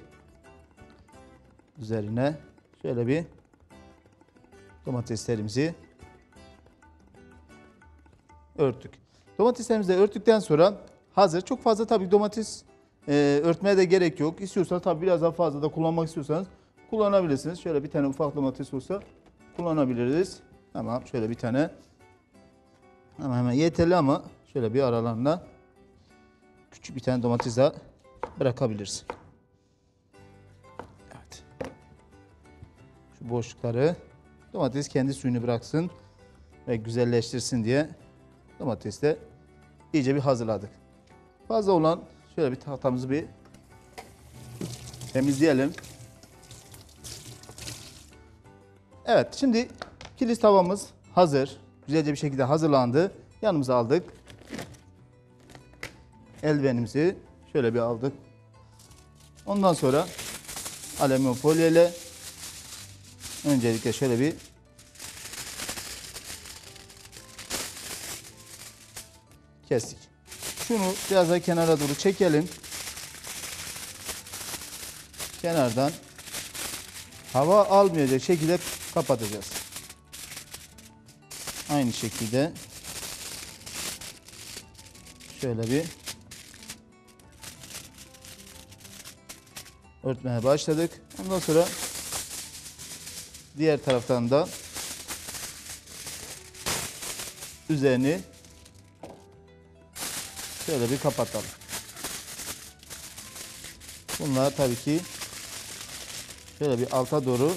Üzerine şöyle bir domateslerimizi örttük. Domateslerimizi de örttükten sonra hazır. Çok fazla tabii domates örtmeye de gerek yok. İstiyorsanız tabii biraz daha fazla da kullanmak istiyorsanız kullanabilirsiniz. Şöyle bir tane ufak domates olsa kullanabiliriz. Tamam, şöyle bir tane. Hemen yeterli ama şöyle bir aralarına küçük bir tane domates daha bırakabiliriz. Evet. şu boşlukları. Domates kendi suyunu bıraksın ve güzelleştirsin diye domatesi de iyice bir hazırladık. Fazla olan şöyle bir tahtamızı bir temizleyelim. Evet, şimdi kilis tavamız hazır. Güzelce bir şekilde hazırlandı. Yanımıza aldık. Eldivenimizi şöyle bir aldık. Ondan sonra alüminyum folyo ile öncelikle şöyle bir kestik. Şunu biraz da kenara doğru çekelim. Kenardan hava almayacak şekilde kapatacağız. Aynı şekilde şöyle bir örtmeye başladık. Ondan sonra diğer taraftan da üzerini şöyle bir kapatalım. Bunlar tabii ki şöyle bir alta doğru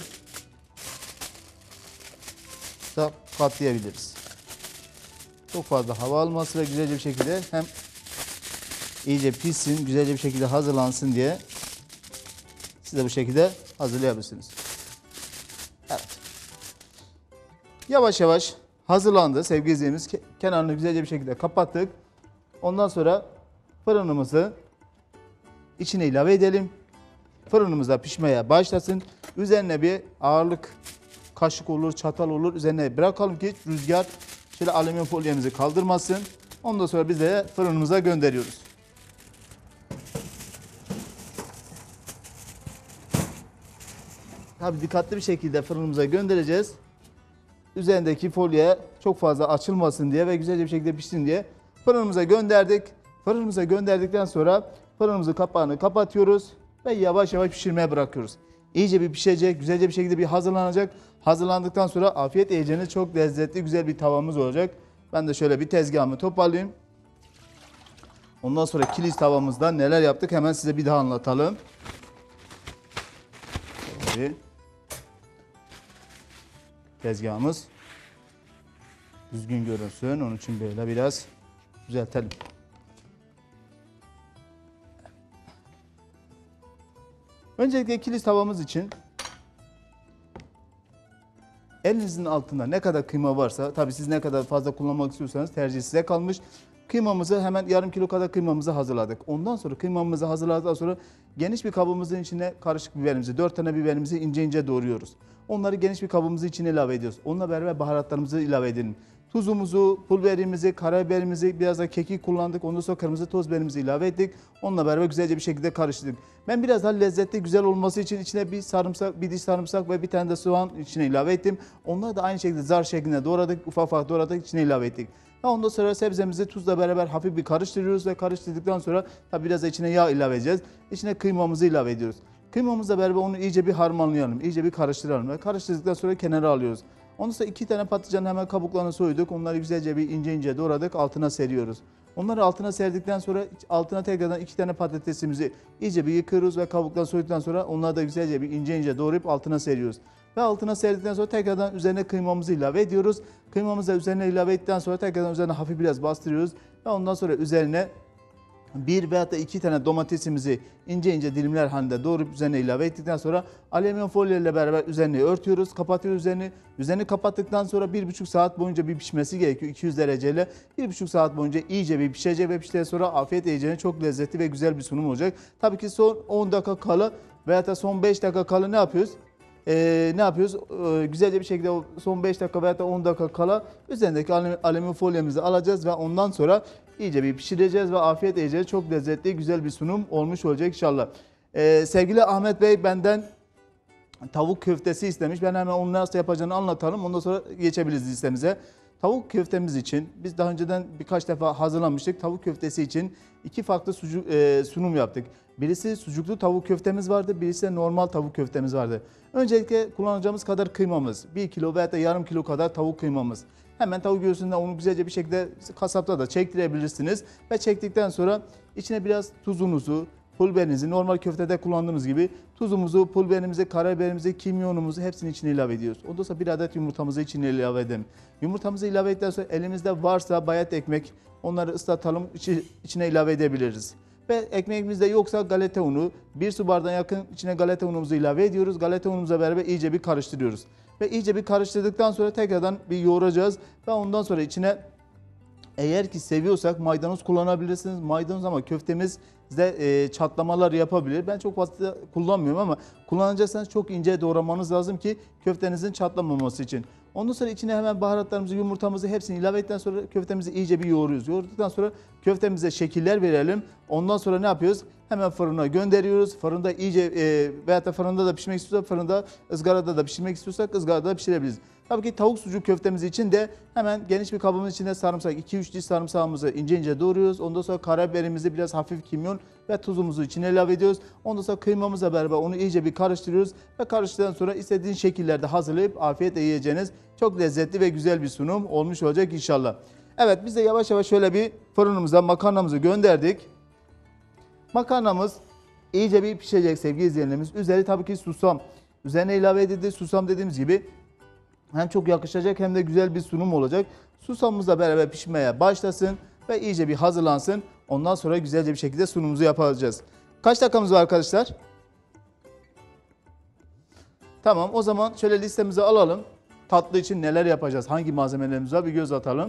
da katlayabiliriz. Çok fazla hava alması ve güzelce bir şekilde hem iyice pişsin, güzelce bir şekilde hazırlansın diye siz de bu şekilde hazırlayabilirsiniz. Evet. Yavaş yavaş hazırlandı sevgili izleyicilerimiz. Kenarını güzelce bir şekilde kapattık. Ondan sonra fırınımızı içine ilave edelim. Fırınımızda pişmeye başlasın. Üzerine bir ağırlık kaşık olur, çatal olur. Üzerine bırakalım ki rüzgar şöyle alüminyum folyomuzu kaldırmasın. Ondan sonra biz de fırınımıza gönderiyoruz. Tabii dikkatli bir şekilde fırınımıza göndereceğiz. Üzerindeki folye çok fazla açılmasın diye ve güzelce bir şekilde pişsin diye fırınımıza gönderdik. Fırınımıza gönderdikten sonra fırınımızın kapağını kapatıyoruz ve yavaş yavaş pişirmeye bırakıyoruz. İyice bir pişecek, güzelce bir şekilde bir hazırlanacak. Hazırlandıktan sonra afiyet yiyeceğiniz çok lezzetli, güzel bir tavamız olacak. Ben de şöyle bir tezgahımı toparlayayım. Ondan sonra kilis tavamızda neler yaptık hemen size bir daha anlatalım. Şöyle tezgahımız düzgün görünsün. Onun için böyle biraz düzeltelim. Öncelikle kilis tavamız için elinizin altında ne kadar kıyma varsa, tabii siz ne kadar fazla kullanmak istiyorsanız tercih size kalmış. Kıymamızı hemen yarım kilo kadar kıymamızı hazırladık. Ondan sonra kıymamızı hazırladıktan sonra geniş bir kabımızın içine karışık biberimizi, 4 tane biberimizi ince ince doğruyoruz. Onları geniş bir kabımızın içine ilave ediyoruz. Onunla beraber baharatlarımızı ilave edelim. Tuzumuzu, pul biberimizi, karabiberimizi, biraz da kekik kullandık. Ondan sonra kırmızı toz biberimizi ilave ettik. Onunla beraber güzelce bir şekilde karıştırdık. Ben biraz daha lezzetli, güzel olması için içine bir sarımsak, bir diş sarımsak ve bir tane de soğan içine ilave ettim. Onları da aynı şekilde zar şeklinde doğradık, ufak ufak doğradık, içine ilave ettik. Ve ondan sonra sebzemizi tuzla beraber hafif bir karıştırıyoruz ve karıştırdıktan sonra tabi biraz da içine yağ ilave edeceğiz. İçine kıymamızı ilave ediyoruz. Kıymamızla beraber onu iyice bir harmanlayalım, iyice bir karıştıralım ve karıştırdıktan sonra kenara alıyoruz. Ondan sonra 2 tane patlıcanı hemen kabuklarını soyduk. Onları güzelce bir ince ince doğradık. Altına seriyoruz. Onları altına serdikten sonra altına tekrardan 2 tane patatesimizi iyice bir yıkıyoruz ve kabuklarını soyduktan sonra onları da güzelce bir ince ince doğrayıp altına seriyoruz. Ve altına serdikten sonra tekrardan üzerine kıymamızı ilave ediyoruz. Kıymamızı da üzerine ilave ettikten sonra tekrardan üzerine hafif biraz bastırıyoruz. Ve ondan sonra üzerine 1 veya da 2 tane domatesimizi ince ince dilimler halinde doğrayıp üzerine ilave ettikten sonra alüminyum folyo ile beraber üzerine örtüyoruz, kapatıyoruz üzerini. Üzerini kapattıktan sonra 1,5 saat boyunca bir pişmesi gerekiyor 200 dereceyle. 1,5 saat boyunca iyice bir pişecek ve piştikten sonra afiyet yiyeceğiniz çok lezzetli ve güzel bir sunum olacak. Tabii ki son 10 dakika kala veya da son 5 dakika kala ne yapıyoruz? Ne yapıyoruz? Güzelce bir şekilde son 5 dakika veya da 10 dakika kala üzerindeki alüminyum folyomuzu alacağız ve ondan sonra iyice bir pişireceğiz ve afiyet edeceğiz. Çok lezzetli, güzel bir sunum olmuş olacak inşallah. Sevgili Ahmet Bey benden tavuk köftesi istemiş. Ben hemen onu nasıl yapacağını anlatalım. Ondan sonra geçebiliriz listemize. Tavuk köftemiz için biz daha önceden birkaç defa hazırlamıştık. Tavuk köftesi için 2 farklı sunum yaptık. Birisi sucuklu tavuk köftemiz vardı, birisi de normal tavuk köftemiz vardı. Öncelikle kullanacağımız kadar kıymamız, 1 kilo veya da yarım kilo kadar tavuk kıymamız. Hemen tavuk göğsünden onu güzelce bir şekilde kasapta da çektirebilirsiniz. Ve çektikten sonra içine biraz tuzunuzu, pul biberinizi normal köftede kullandığımız gibi tuzumuzu, pul biberimizi, karabiberimizi, kimyonumuzu hepsini içine ilave ediyoruz. Ondan sonra bir adet yumurtamızı içine ilave edelim. Yumurtamızı ilave ettikten sonra elimizde varsa bayat ekmek onları ıslatalım, içine ilave edebiliriz. Ve ekmeğimizde yoksa galeta unu, 1 su bardağına yakın içine galeta unumuzu ilave ediyoruz. Galeta unumuzla beraber iyice bir karıştırıyoruz. Ve iyice bir karıştırdıktan sonra tekrardan bir yoğuracağız. Ve ondan sonra içine eğer ki seviyorsak maydanoz kullanabilirsiniz. Maydanoz ama köftemizde çatlamalar yapabilir. Ben çok fazla kullanmıyorum ama kullanacaksanız çok ince doğramanız lazım ki köftenizin çatlamaması için. Ondan sonra içine hemen baharatlarımızı, yumurtamızı hepsini ilave ettikten sonra köftemizi iyice bir yoğuruyoruz. Yoğurduktan sonra köftemize şekiller verelim. Ondan sonra ne yapıyoruz? Hemen fırına gönderiyoruz. Fırında iyice veyahut da fırında da pişirmek istiyorsak fırında, ızgarada da pişirmek istiyorsak ızgarada da pişirebiliriz. Tabii ki tavuk sucuk köftemiz için de hemen geniş bir kabımız içinde sarımsak, 2-3 diş sarımsağımızı ince ince doğruyoruz. Ondan sonra karabiberimizi, biraz hafif kimyon ve tuzumuzu içine ilave ediyoruz. Ondan sonra kıymamızla beraber onu iyice bir karıştırıyoruz. Ve karıştıktan sonra istediğiniz şekillerde hazırlayıp afiyetle yiyeceğiniz çok lezzetli ve güzel bir sunum olmuş olacak inşallah. Evet, biz de yavaş yavaş şöyle bir fırınımıza makarnamızı gönderdik. Makarnamız iyice bir pişecek sevgili izleyenlerimiz. Üzeri tabii ki susam. Üzerine ilave edildi. Susam dediğimiz gibi hem çok yakışacak hem de güzel bir sunum olacak. Susamımızla beraber pişmeye başlasın ve iyice bir hazırlansın. Ondan sonra güzelce bir şekilde sunumumuzu yapacağız. Kaç dakikamız var arkadaşlar? Tamam, o zaman şöyle listemizi alalım. Tatlı için neler yapacağız? Hangi malzemelerimiz var? Bir göz atalım.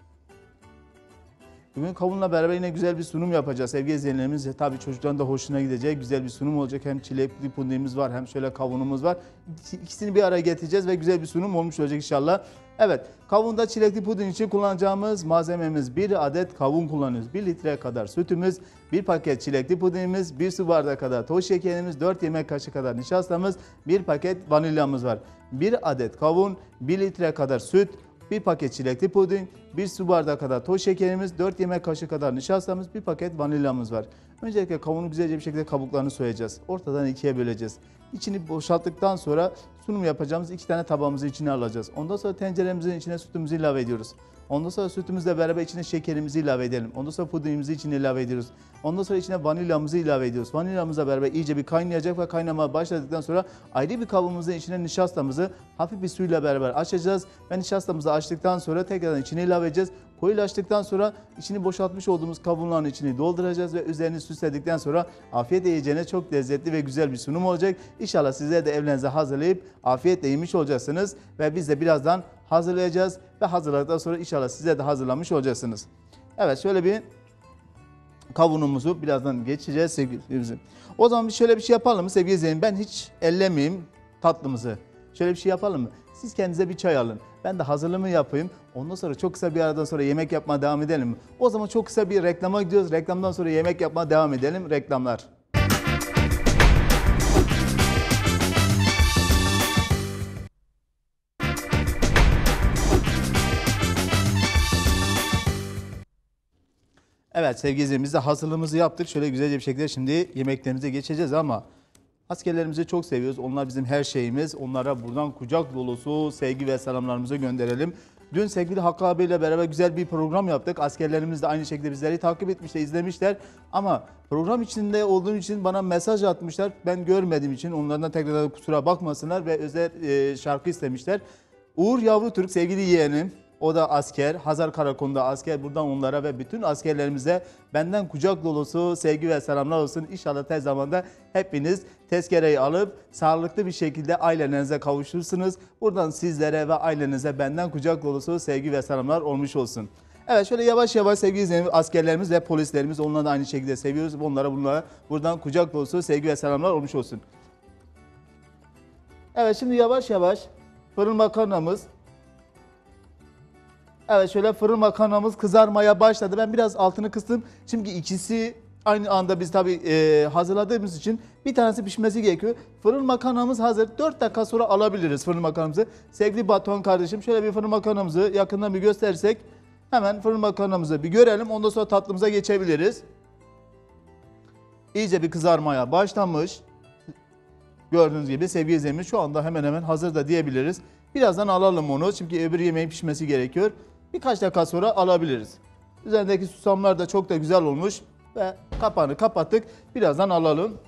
Bugün kavunla beraber yine güzel bir sunum yapacağız sevgili izleyenlerimiz. Tabii çocukların da hoşuna gidecek güzel bir sunum olacak. Hem çilekli pudingimiz var hem şöyle kavunumuz var. İkisini bir araya getireceğiz ve güzel bir sunum olmuş olacak inşallah. Evet, kavunda çilekli puding için kullanacağımız malzememiz 1 adet kavun kullanıyoruz. 1 litre kadar sütümüz, 1 paket çilekli pudingimiz, 1 su bardağı kadar toz şekerimiz, 4 yemek kaşığı kadar nişastamız, 1 paket vanilyamız var. 1 adet kavun, 1 litre kadar süt, 1 paket çilekli puding, 1 su bardağı kadar toz şekerimiz, 4 yemek kaşığı kadar nişastamız, 1 paket vanilyamız var. Öncelikle kavunu güzelce bir şekilde kabuklarını soyacağız. Ortadan ikiye böleceğiz. İçini boşalttıktan sonra sunum yapacağımız 2 tane tabağımızı içine alacağız. Ondan sonra tenceremizin içine sütümüzü ilave ediyoruz. Ondan sonra sütümüzle beraber içine şekerimizi ilave edelim. Ondan sonra pudingimizi içine ilave ediyoruz. Ondan sonra içine vanilyamızı ilave ediyoruz. Vanilyamızla beraber iyice bir kaynayacak ve kaynamaya başladıktan sonra ayrı bir kabımızın içine nişastamızı hafif bir suyla beraber açacağız. Ve nişastamızı açtıktan sonra tekrardan içine ilave edeceğiz. Koyulaştıktan sonra içini boşaltmış olduğumuz kavunların içini dolduracağız ve üzerini süsledikten sonra afiyetle yiyeceğiniz çok lezzetli ve güzel bir sunum olacak. İnşallah sizler de evlerinize hazırlayıp afiyetle yemiş olacaksınız ve biz de birazdan hazırlayacağız ve hazırladıktan sonra inşallah sizler de hazırlamış olacaksınız. Evet, şöyle bir kavunumuzu birazdan geçeceğiz sevgili. O zaman şöyle bir şey yapalım mı sevgili izleyicilerim? Ben hiç ellemeyeyim tatlımızı. Şöyle bir şey yapalım mı? Siz kendinize bir çay alın. Ben de hazırlığımı yapayım. Ondan sonra çok kısa bir aradan sonra yemek yapmaya devam edelim mi? O zaman çok kısa bir reklama gidiyoruz. Reklamdan sonra yemek yapmaya devam edelim. Reklamlar. Evet sevgili izleyicilerimiz de hazırlığımızı yaptık. Şöyle güzelce bir şekilde şimdi yemeklerimize geçeceğiz ama askerlerimizi çok seviyoruz. Onlar bizim her şeyimiz. Onlara buradan kucak dolusu sevgi ve selamlarımızı gönderelim. Dün sevgili Hakkı abiyle beraber güzel bir program yaptık. Askerlerimiz de aynı şekilde bizleri takip etmişler, izlemişler. Ama program içinde olduğum için bana mesaj atmışlar. Ben görmediğim için onlardan tekrar kusura bakmasınlar ve özel şarkı istemişler. Uğur Yavrutürk sevgili yeğenim. O da asker, Hazar Karakonu'nda asker. Buradan onlara ve bütün askerlerimize benden kucak dolusu sevgi ve selamlar olsun. İnşallah tez zamanda hepiniz tezkereyi alıp sağlıklı bir şekilde ailelerinize kavuşursunuz. Buradan sizlere ve ailenize benden kucak dolusu sevgi ve selamlar olmuş olsun. Evet, şöyle yavaş yavaş sevgili izleyicilerimiz, askerlerimiz ve polislerimiz, onları da aynı şekilde seviyoruz. Bunlara buradan kucak dolusu sevgi ve selamlar olmuş olsun. Evet, şimdi yavaş yavaş fırın makarnamız. Evet, şöyle fırın makarnamız kızarmaya başladı. Ben biraz altını kıstım. Çünkü ikisi aynı anda biz tabii hazırladığımız için bir tanesi pişmesi gerekiyor. Fırın makarnamız hazır. 4 dakika sonra alabiliriz fırın makarnamızı. Sevgili Batuhan kardeşim, şöyle bir fırın makarnamızı yakından bir göstersek. Hemen fırın makarnamızı bir görelim. Ondan sonra tatlımıza geçebiliriz. İyice bir kızarmaya başlamış. Gördüğünüz gibi sevgili izleyicilerimiz şu anda hemen hemen hazır da diyebiliriz. Birazdan alalım onu çünkü öbür yemeğin pişmesi gerekiyor. Birkaç dakika sonra alabiliriz. Üzerindeki susamlar da çok da güzel olmuş. ve kapağını kapattık. Birazdan alalım.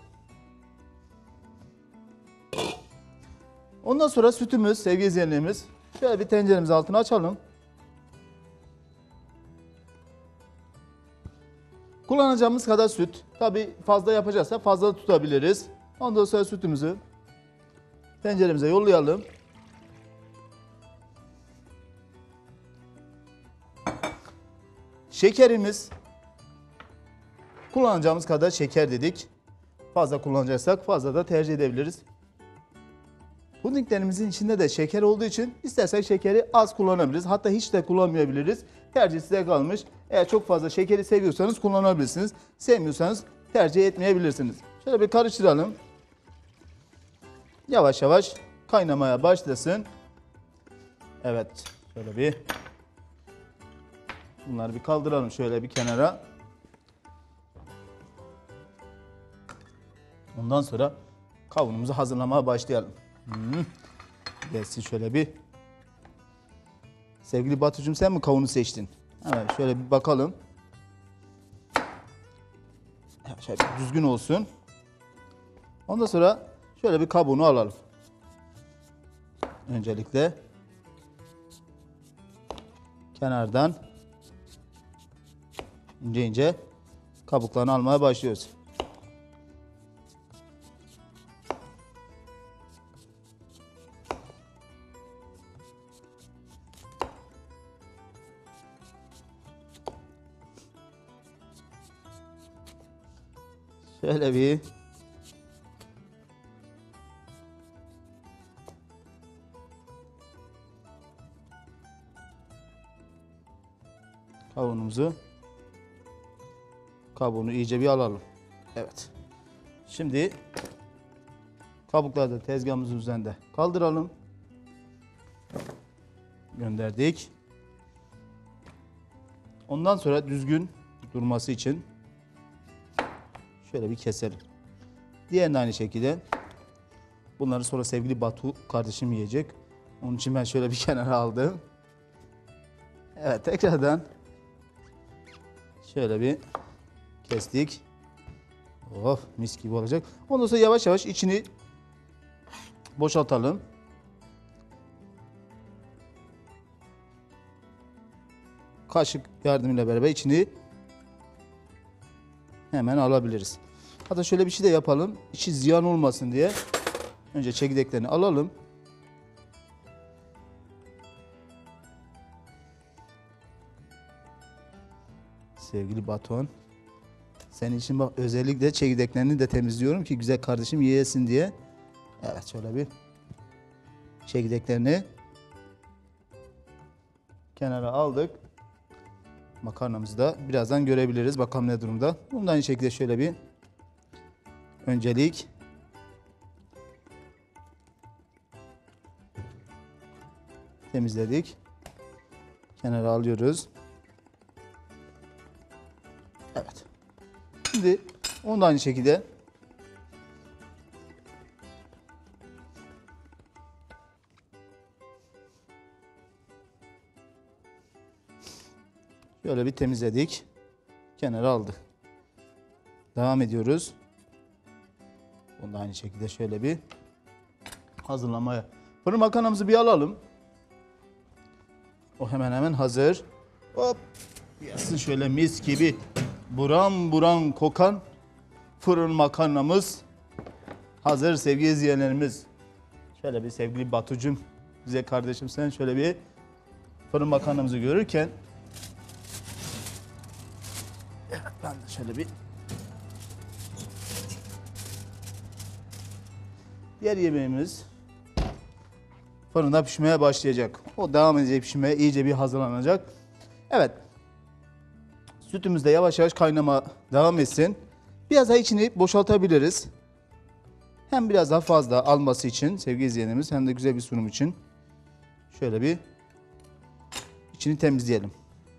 Ondan sonra sütümüz, sevgili izleyenlerimiz, şöyle bir tenceremizi altına açalım. Kullanacağımız kadar süt. Tabi fazla yapacaksa fazla da tutabiliriz. Ondan sonra sütümüzü tenceremize yollayalım. Şekerimiz, kullanacağımız kadar şeker dedik. Fazla kullanacaksak fazla da tercih edebiliriz. Pudinglerimizin içinde de şeker olduğu için istersek şekeri az kullanabiliriz. Hatta hiç de kullanmayabiliriz. Tercih size kalmış. Eğer çok fazla şekeri seviyorsanız kullanabilirsiniz. Sevmiyorsanız tercih etmeyebilirsiniz. Şöyle bir karıştıralım. Yavaş yavaş kaynamaya başlasın. Evet. Şöyle bir bunları bir kaldıralım şöyle bir kenara. Ondan sonra kavunumuzu hazırlamaya başlayalım. Gelsin şöyle bir. Sevgili Batucuğum, sen mi kavunu seçtin? Evet, şöyle bir bakalım. Şöyle bir düzgün olsun. Ondan sonra şöyle bir kabuğunu alalım. Öncelikle kenardan ince ince kabuklarını almaya başlıyoruz. Şöyle bir kabuğunu iyice bir alalım. Evet. Şimdi kabukları da tezgahımızın üzerinde kaldıralım. Gönderdik. Ondan sonra düzgün durması için şöyle bir keselim. Diğerini aynı şekilde. Bunları sonra sevgili Batu kardeşim yiyecek. Onun için ben şöyle bir kenara aldım. Evet, tekrardan şöyle bir kestik. Of, mis gibi olacak. Ondan sonra yavaş yavaş içini boşaltalım. Kaşık yardımıyla beraber içini hemen alabiliriz. Hatta şöyle bir şey de yapalım. İçi ziyan olmasın diye. Önce çekirdeklerini alalım. Sevgili Batuhan, senin için bak özellikle çekirdeklerini de temizliyorum ki güzel kardeşim yiyesin diye. Evet, şöyle bir çekirdeklerini kenara aldık. Makarnamızı da birazdan görebiliriz. Bakalım ne durumda. Bunu da aynı şekilde şöyle bir öncelik temizledik. Kenara alıyoruz. Evet. Şimdi onu da aynı şekilde şöyle bir temizledik. Kenara aldık. Devam ediyoruz. Bunu da aynı şekilde şöyle bir hazırlamaya. Fırın makarnamızı bir alalım. O hemen hemen hazır. Hop. Yasın şöyle mis gibi buram buram kokan fırın makarnamız hazır sevgili izleyenlerimiz. Şöyle bir sevgili Batucum, güzel kardeşim, sen şöyle bir fırın makarnamızı görürken evet, ben de şöyle bir diğer yemeğimiz fırında pişmeye başlayacak. O devam edecek pişmeye, iyice bir hazırlanacak. Evet. Sütümüz de yavaş yavaş kaynama devam etsin. Biraz daha içini boşaltabiliriz. Hem biraz daha fazla alması için sevgili izleyenlerimiz, hem de güzel bir sunum için. Şöyle bir içini temizleyelim.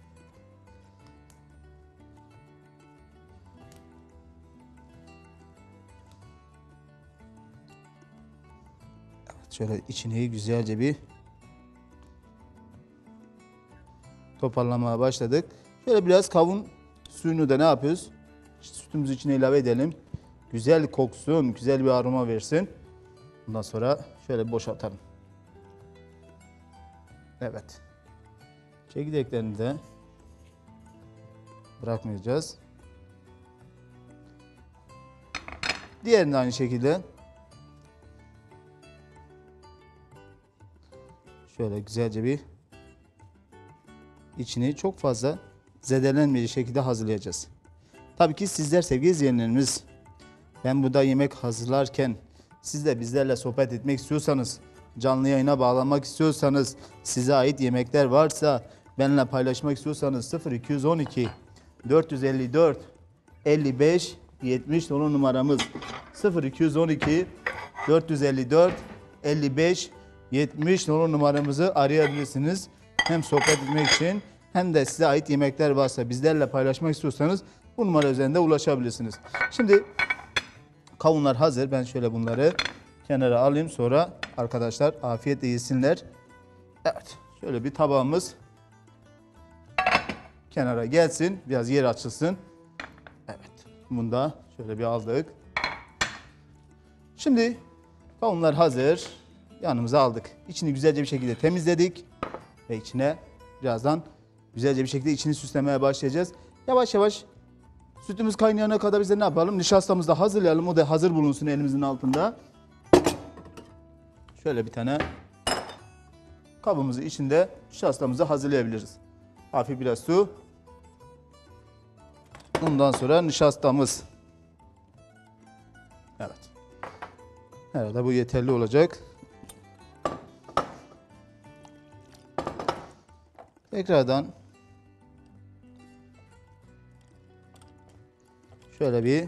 Evet, şöyle içini güzelce bir toparlamaya başladık. Şöyle biraz kavun suyunu da ne yapıyoruz? sütümüzü içine ilave edelim. Güzel koksun, güzel bir aroma versin. Ondan sonra şöyle boşaltalım. Evet. Çekirdeklerini de bırakmayacağız. Diğerini de aynı şekilde. Şöyle güzelce bir içini çok fazla zedelenmeyecek şekilde hazırlayacağız. Tabii ki sizler sevgili izleyenlerimiz, ben burada yemek hazırlarken siz de bizlerle sohbet etmek istiyorsanız, canlı yayına bağlanmak istiyorsanız, size ait yemekler varsa benimle paylaşmak istiyorsanız 0212 454 55 70 dolu numaramız 0212 454 55 70 dolu numaramızı arayabilirsiniz. Hem sohbet etmek için hem de size ait yemekler varsa bizlerle paylaşmak istiyorsanız bu numara üzerinde ulaşabilirsiniz. Şimdi kavunlar hazır. Ben şöyle bunları kenara alayım, sonra arkadaşlar afiyetle yesinler. Evet, şöyle bir tabağımız kenara gelsin. Biraz yer açılsın. Evet, bunu da şöyle bir aldık. Şimdi kavunlar hazır. Yanımıza aldık. İçini güzelce bir şekilde temizledik. Ve içine birazdan güzelce bir şekilde içini süslemeye başlayacağız. Yavaş yavaş sütümüz kaynayana kadar biz de ne yapalım? Nişastamızı da hazırlayalım. O da hazır bulunsun elimizin altında. Şöyle bir tane kabımızın içinde nişastamızı hazırlayabiliriz. Hafif biraz su. Ondan sonra nişastamız. Evet. Herhalde bu yeterli olacak. Tekrardan şöyle bir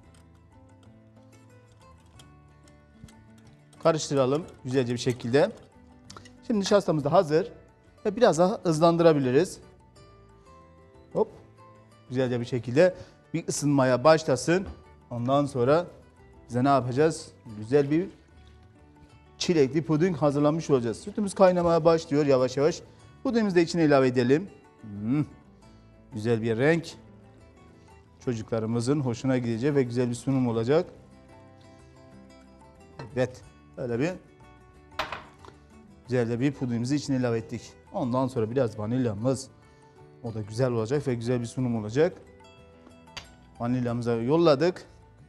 karıştıralım güzelce bir şekilde. Şimdi nişastamız da hazır ve biraz daha hızlandırabiliriz. Hop. Güzelce bir şekilde bir ısınmaya başlasın. Ondan sonra bize ne yapacağız? Güzel bir çilekli puding hazırlamış olacağız. Sütümüz kaynamaya başlıyor yavaş yavaş. Pudingimizi de içine ilave edelim. Güzel bir renk. Çocuklarımızın hoşuna gidecek ve güzel bir sunum olacak. Evet. Böyle bir güzel de bir pudingimizi içine ilave ettik. Ondan sonra biraz vanilyamız. O da güzel olacak ve güzel bir sunum olacak. Vanilyamızı yolladık.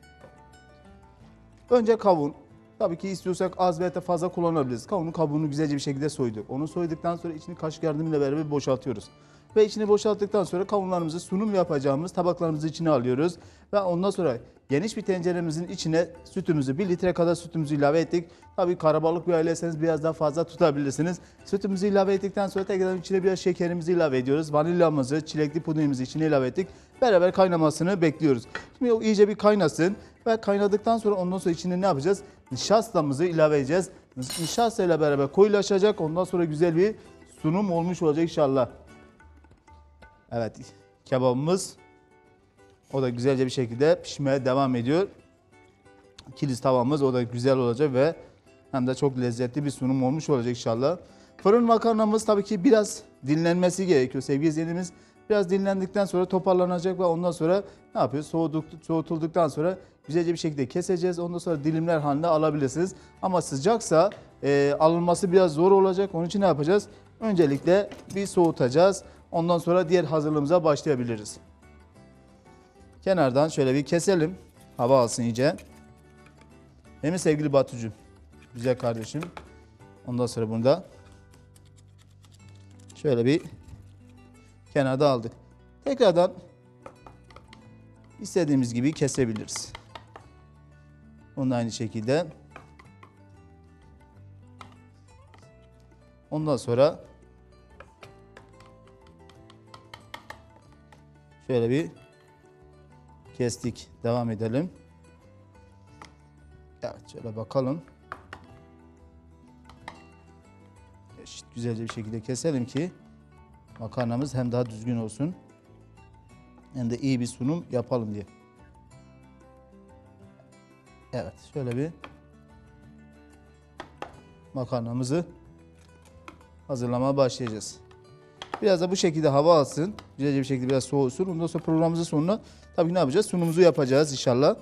Önce kavun. Tabii ki istiyorsak az veya da fazla kullanabiliriz. Kavunun kabuğunu güzelce bir şekilde soyduk. Onu soyduktan sonra içini kaşık yardımıyla beraber boşaltıyoruz. Ve içini boşalttıktan sonra kavunlarımızı sunum yapacağımız tabaklarımızı içine alıyoruz. Ve ondan sonra geniş bir tenceremizin içine sütümüzü, 1 litre kadar sütümüzü ilave ettik. Tabii karabalık bir aileyseniz biraz daha fazla tutabilirsiniz. Sütümüzü ilave ettikten sonra tekrar içine biraz şekerimizi ilave ediyoruz. Vanilyamızı, çilekli pudingimizi içine ilave ettik. Beraber kaynamasını bekliyoruz. Şimdi o iyice bir kaynasın. Ve kaynadıktan sonra ondan sonra içine ne yapacağız? Nişastamızı ilave edeceğiz. Nişasta ile beraber koyulaşacak. Ondan sonra güzel bir sunum olmuş olacak inşallah. Evet, kebabımız o da güzelce bir şekilde pişmeye devam ediyor. Kilis tavamız o da güzel olacak ve hem de çok lezzetli bir sunum olmuş olacak inşallah. Fırın makarnamız tabii ki biraz dinlenmesi gerekiyor sevgili izleyenimiz. Biraz dinlendikten sonra toparlanacak ve ondan sonra ne yapıyoruz? Soğutulduktan sonra güzelce bir şekilde keseceğiz. Ondan sonra dilimler halinde alabilirsiniz. Ama sıcaksa alınması biraz zor olacak. Onun için ne yapacağız? Öncelikle bir soğutacağız. Ondan sonra diğer hazırlığımıza başlayabiliriz. Kenardan şöyle bir keselim. Hava alsın iyice. Değil mi sevgili Batucuğum? Güzel kardeşim. Ondan sonra bunu da şöyle bir kenarda aldık. Tekrardan istediğimiz gibi kesebiliriz. Onu aynı şekilde. Ondan sonra şöyle bir kestik. Devam edelim. Evet, şöyle bakalım. Eşit güzelce bir şekilde keselim ki makarnamız hem daha düzgün olsun hem de iyi bir sunum yapalım diye. Evet, şöyle bir makarnamızı hazırlamaya başlayacağız. Biraz da bu şekilde hava alsın. Güzelce bir şekilde biraz soğusun. Ondan sonra programımızın sonuna tabii ne yapacağız? Sunumumuzu yapacağız inşallah.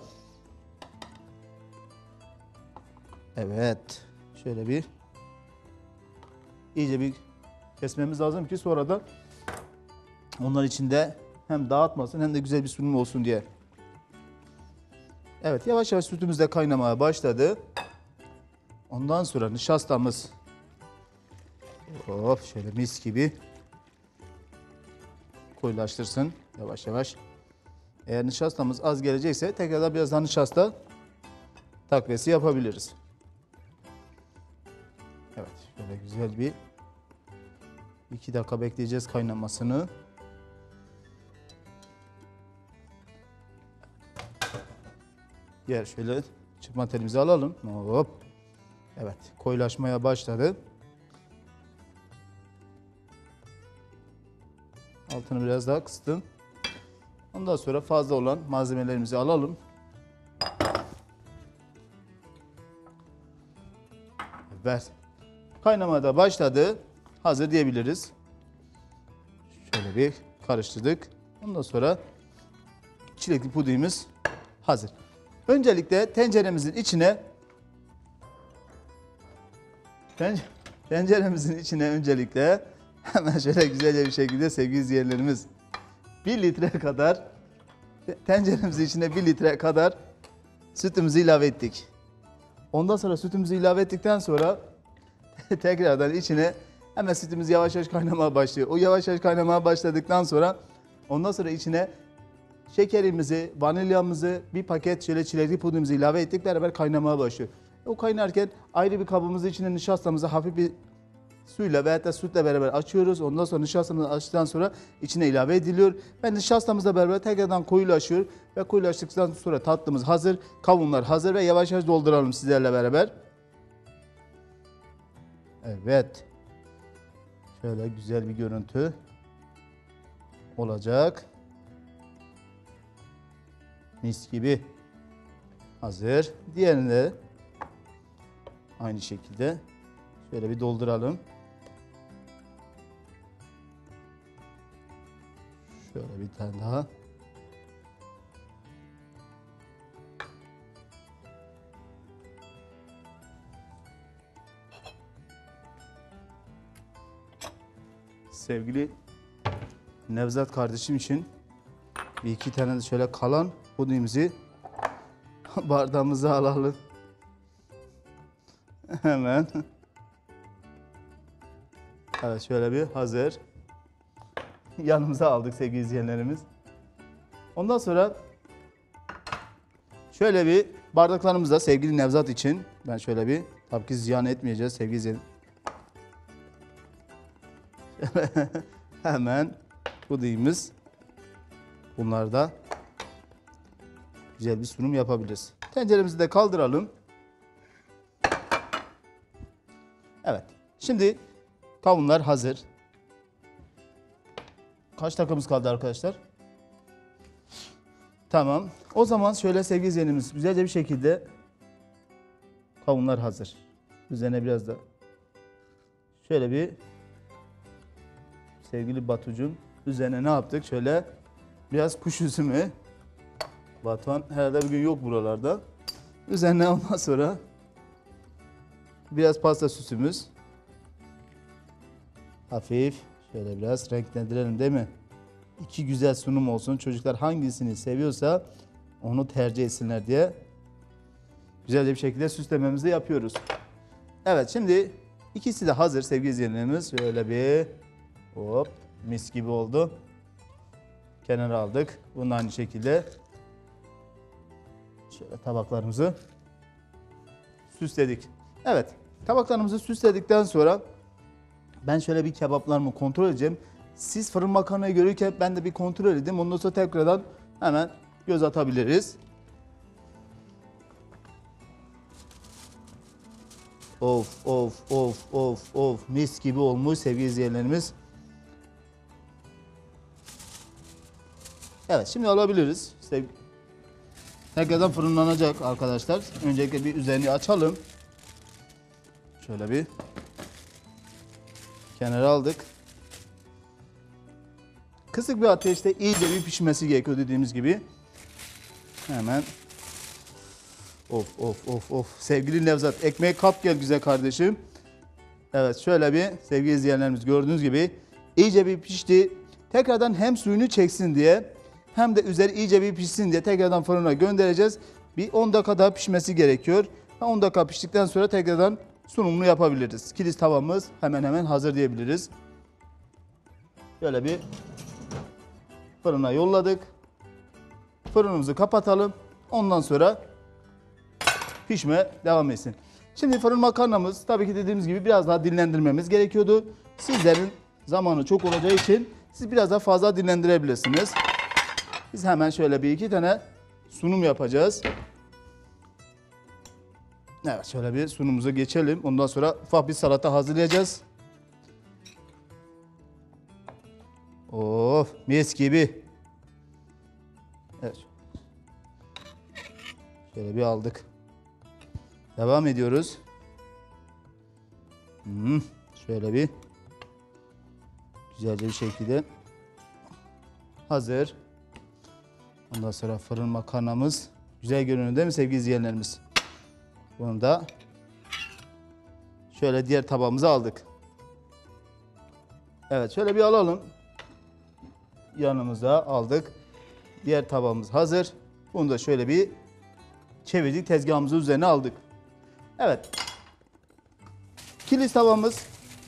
Evet. Şöyle bir iyice bir kesmemiz lazım ki sonra da onlar içinde hem dağıtmasın hem de güzel bir sunum olsun diye. Evet, yavaş yavaş sütümüz de kaynamaya başladı. Ondan sonra nişastamız hop şöyle mis gibi koyulaştırsın yavaş yavaş. Eğer nişastamız az gelecekse tekrardan biraz daha nişasta takviyesi yapabiliriz. Evet, şöyle güzel bir 2 dakika bekleyeceğiz kaynamasını. Diğer şöyle çırpma telimizi alalım. Hop. Evet, koyulaşmaya başladı. Altını biraz daha kıstım. Ondan sonra fazla olan malzemelerimizi alalım. Evet. Kaynamaya da başladı. Hazır diyebiliriz. Şöyle bir karıştırdık. Ondan sonra çilekli pudingimiz hazır. Öncelikle tenceremizin içine öncelikle hemen şöyle güzelce bir şekilde sevgili izleyenlerimiz 1 litre kadar tenceremizin içine 1 litre kadar sütümüzü ilave ettik. Ondan sonra sütümüzü ilave ettikten sonra tekrardan içine hemen sütümüz yavaş yavaş kaynamaya başlıyor. O yavaş yavaş kaynamaya başladıktan sonra ondan sonra içine şekerimizi, vanilyamızı, bir paket şöyle çilekli pudingimizi ilave ettik, beraber kaynamaya başlıyor. O kaynarken ayrı bir kabımızın içine nişastamızı hafif bir suyla veya da sütle beraber açıyoruz. Ondan sonra nişastamızı açtıktan sonra içine ilave ediliyor. Ve nişastamızla beraber tekrardan koyulaşıyor. Ve koyulaştıktan sonra tatlımız hazır, kavunlar hazır ve yavaş yavaş dolduralım sizlerle beraber. Evet. Şöyle güzel bir görüntü olacak. Mis gibi hazır. Diğerini de aynı şekilde şöyle bir dolduralım. Şöyle bir tane daha. Sevgili Nevzat kardeşim için bir iki tane de şöyle kalan pudingimizi bardağımıza alalım. Hemen. Evet, şöyle bir hazır. Yanımıza aldık sevgili izleyenlerimiz. Ondan sonra şöyle bir bardaklarımızda sevgili Nevzat için ben şöyle bir, tabii ki ziyan etmeyeceğiz sevgili izleyenlerimiz. Hemen pudingimiz. Bunlar da güzel bir sunum yapabiliriz. Tenceremizi de kaldıralım. Evet. Şimdi kavunlar hazır. Kaç dakikamız kaldı arkadaşlar? Tamam. O zaman şöyle sevgili izleyenimiz güzelce bir şekilde kavunlar hazır. Üzerine biraz da şöyle bir sevgili Batucuğum üzerine ne yaptık? Şöyle biraz kuş üzümü. Batuhan herhalde bugün yok buralarda. Üzerine ondan sonra biraz pasta süsümüz. Hafif şöyle biraz renklendirelim değil mi? İki güzel sunum olsun. Çocuklar hangisini seviyorsa onu tercih etsinler diye güzelce bir şekilde süslememizi yapıyoruz. Evet, şimdi ikisi de hazır sevgili izleyenlerimiz. Şöyle bir hop mis gibi oldu. Kenara aldık. Bunu aynı şekilde şöyle tabaklarımızı süsledik. Evet, tabaklarımızı süsledikten sonra ben şöyle bir kebaplarımı kontrol edeceğim. Siz fırın makarnayı görürken ben de bir kontrol edeyim. Ondan sonra tekrardan hemen göz atabiliriz. Of of of of of mis gibi olmuş sevgili izleyenlerimiz. Evet, şimdi alabiliriz. Tekrardan fırınlanacak arkadaşlar. Öncelikle bir üzerini açalım. Şöyle bir kenara aldık. Kısık bir ateşte iyice bir pişmesi gerekiyor dediğimiz gibi. Hemen. Of of of of. Sevgili Nevzat, ekmeği kap gel güzel kardeşim. Evet, şöyle bir sevgili izleyenlerimiz gördüğünüz gibi iyice bir pişti. Tekrardan hem suyunu çeksin diye hem de üzeri iyice bir pişsin diye tekrardan fırına göndereceğiz. Bir 10 dakika daha pişmesi gerekiyor. 10 dakika piştikten sonra tekrardan sunumunu yapabiliriz. Kilis tavamız hemen hemen hazır diyebiliriz. Böyle bir fırına yolladık. Fırınımızı kapatalım. Ondan sonra pişme devam etsin. Şimdi fırın makarnamız tabii ki dediğimiz gibi biraz daha dinlendirmemiz gerekiyordu. Sizlerin zamanı çok olacağı için siz biraz daha fazla dinlendirebilirsiniz. Biz hemen şöyle bir iki tane sunum yapacağız. Evet, şöyle bir sunumumuza geçelim. Ondan sonra ufak bir salata hazırlayacağız. Of, mis gibi. Evet. Şöyle bir aldık. Devam ediyoruz. Şöyle bir güzelce bir şekilde hazır. Ondan sonra fırın makarnamız güzel görünüyor değil mi sevgili izleyenlerimiz? Bunu da şöyle diğer tabağımıza aldık. Evet, şöyle bir alalım. Yanımıza aldık. Diğer tabağımız hazır. Bunu da şöyle bir çevirdik, tezgahımızın üzerine aldık. Evet. Kilis tavamız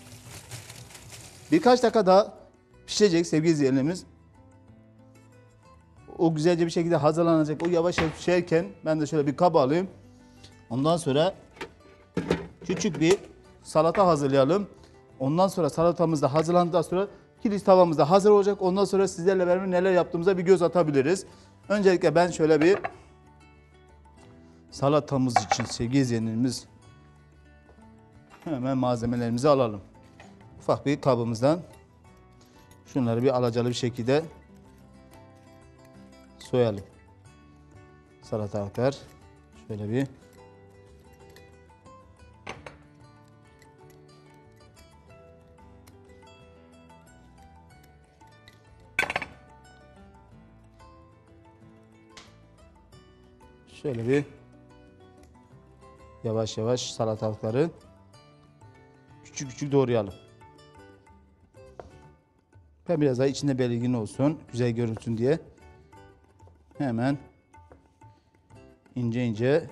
birkaç dakika daha pişecek sevgili izleyenlerimiz. O güzelce bir şekilde hazırlanacak. O yavaş yavaş pişerken ben de şöyle bir kaba alayım. Ondan sonra küçük bir salata hazırlayalım. Ondan sonra salatamız da hazırlandıktan sonra kilis tavamız da hazır olacak. Ondan sonra sizlerle beraber neler yaptığımıza bir göz atabiliriz. Öncelikle ben şöyle bir salatamız için sevgili izleyenlerimiz hemen malzemelerimizi alalım. Ufak bir kabımızdan şunları bir alacalı bir şekilde soyalım. Salatalıklar şöyle bir yavaş yavaş salatalıkları küçük küçük doğrayalım. Ben biraz daha içinde belirgin olsun, güzel görünsün diye hemen ince ince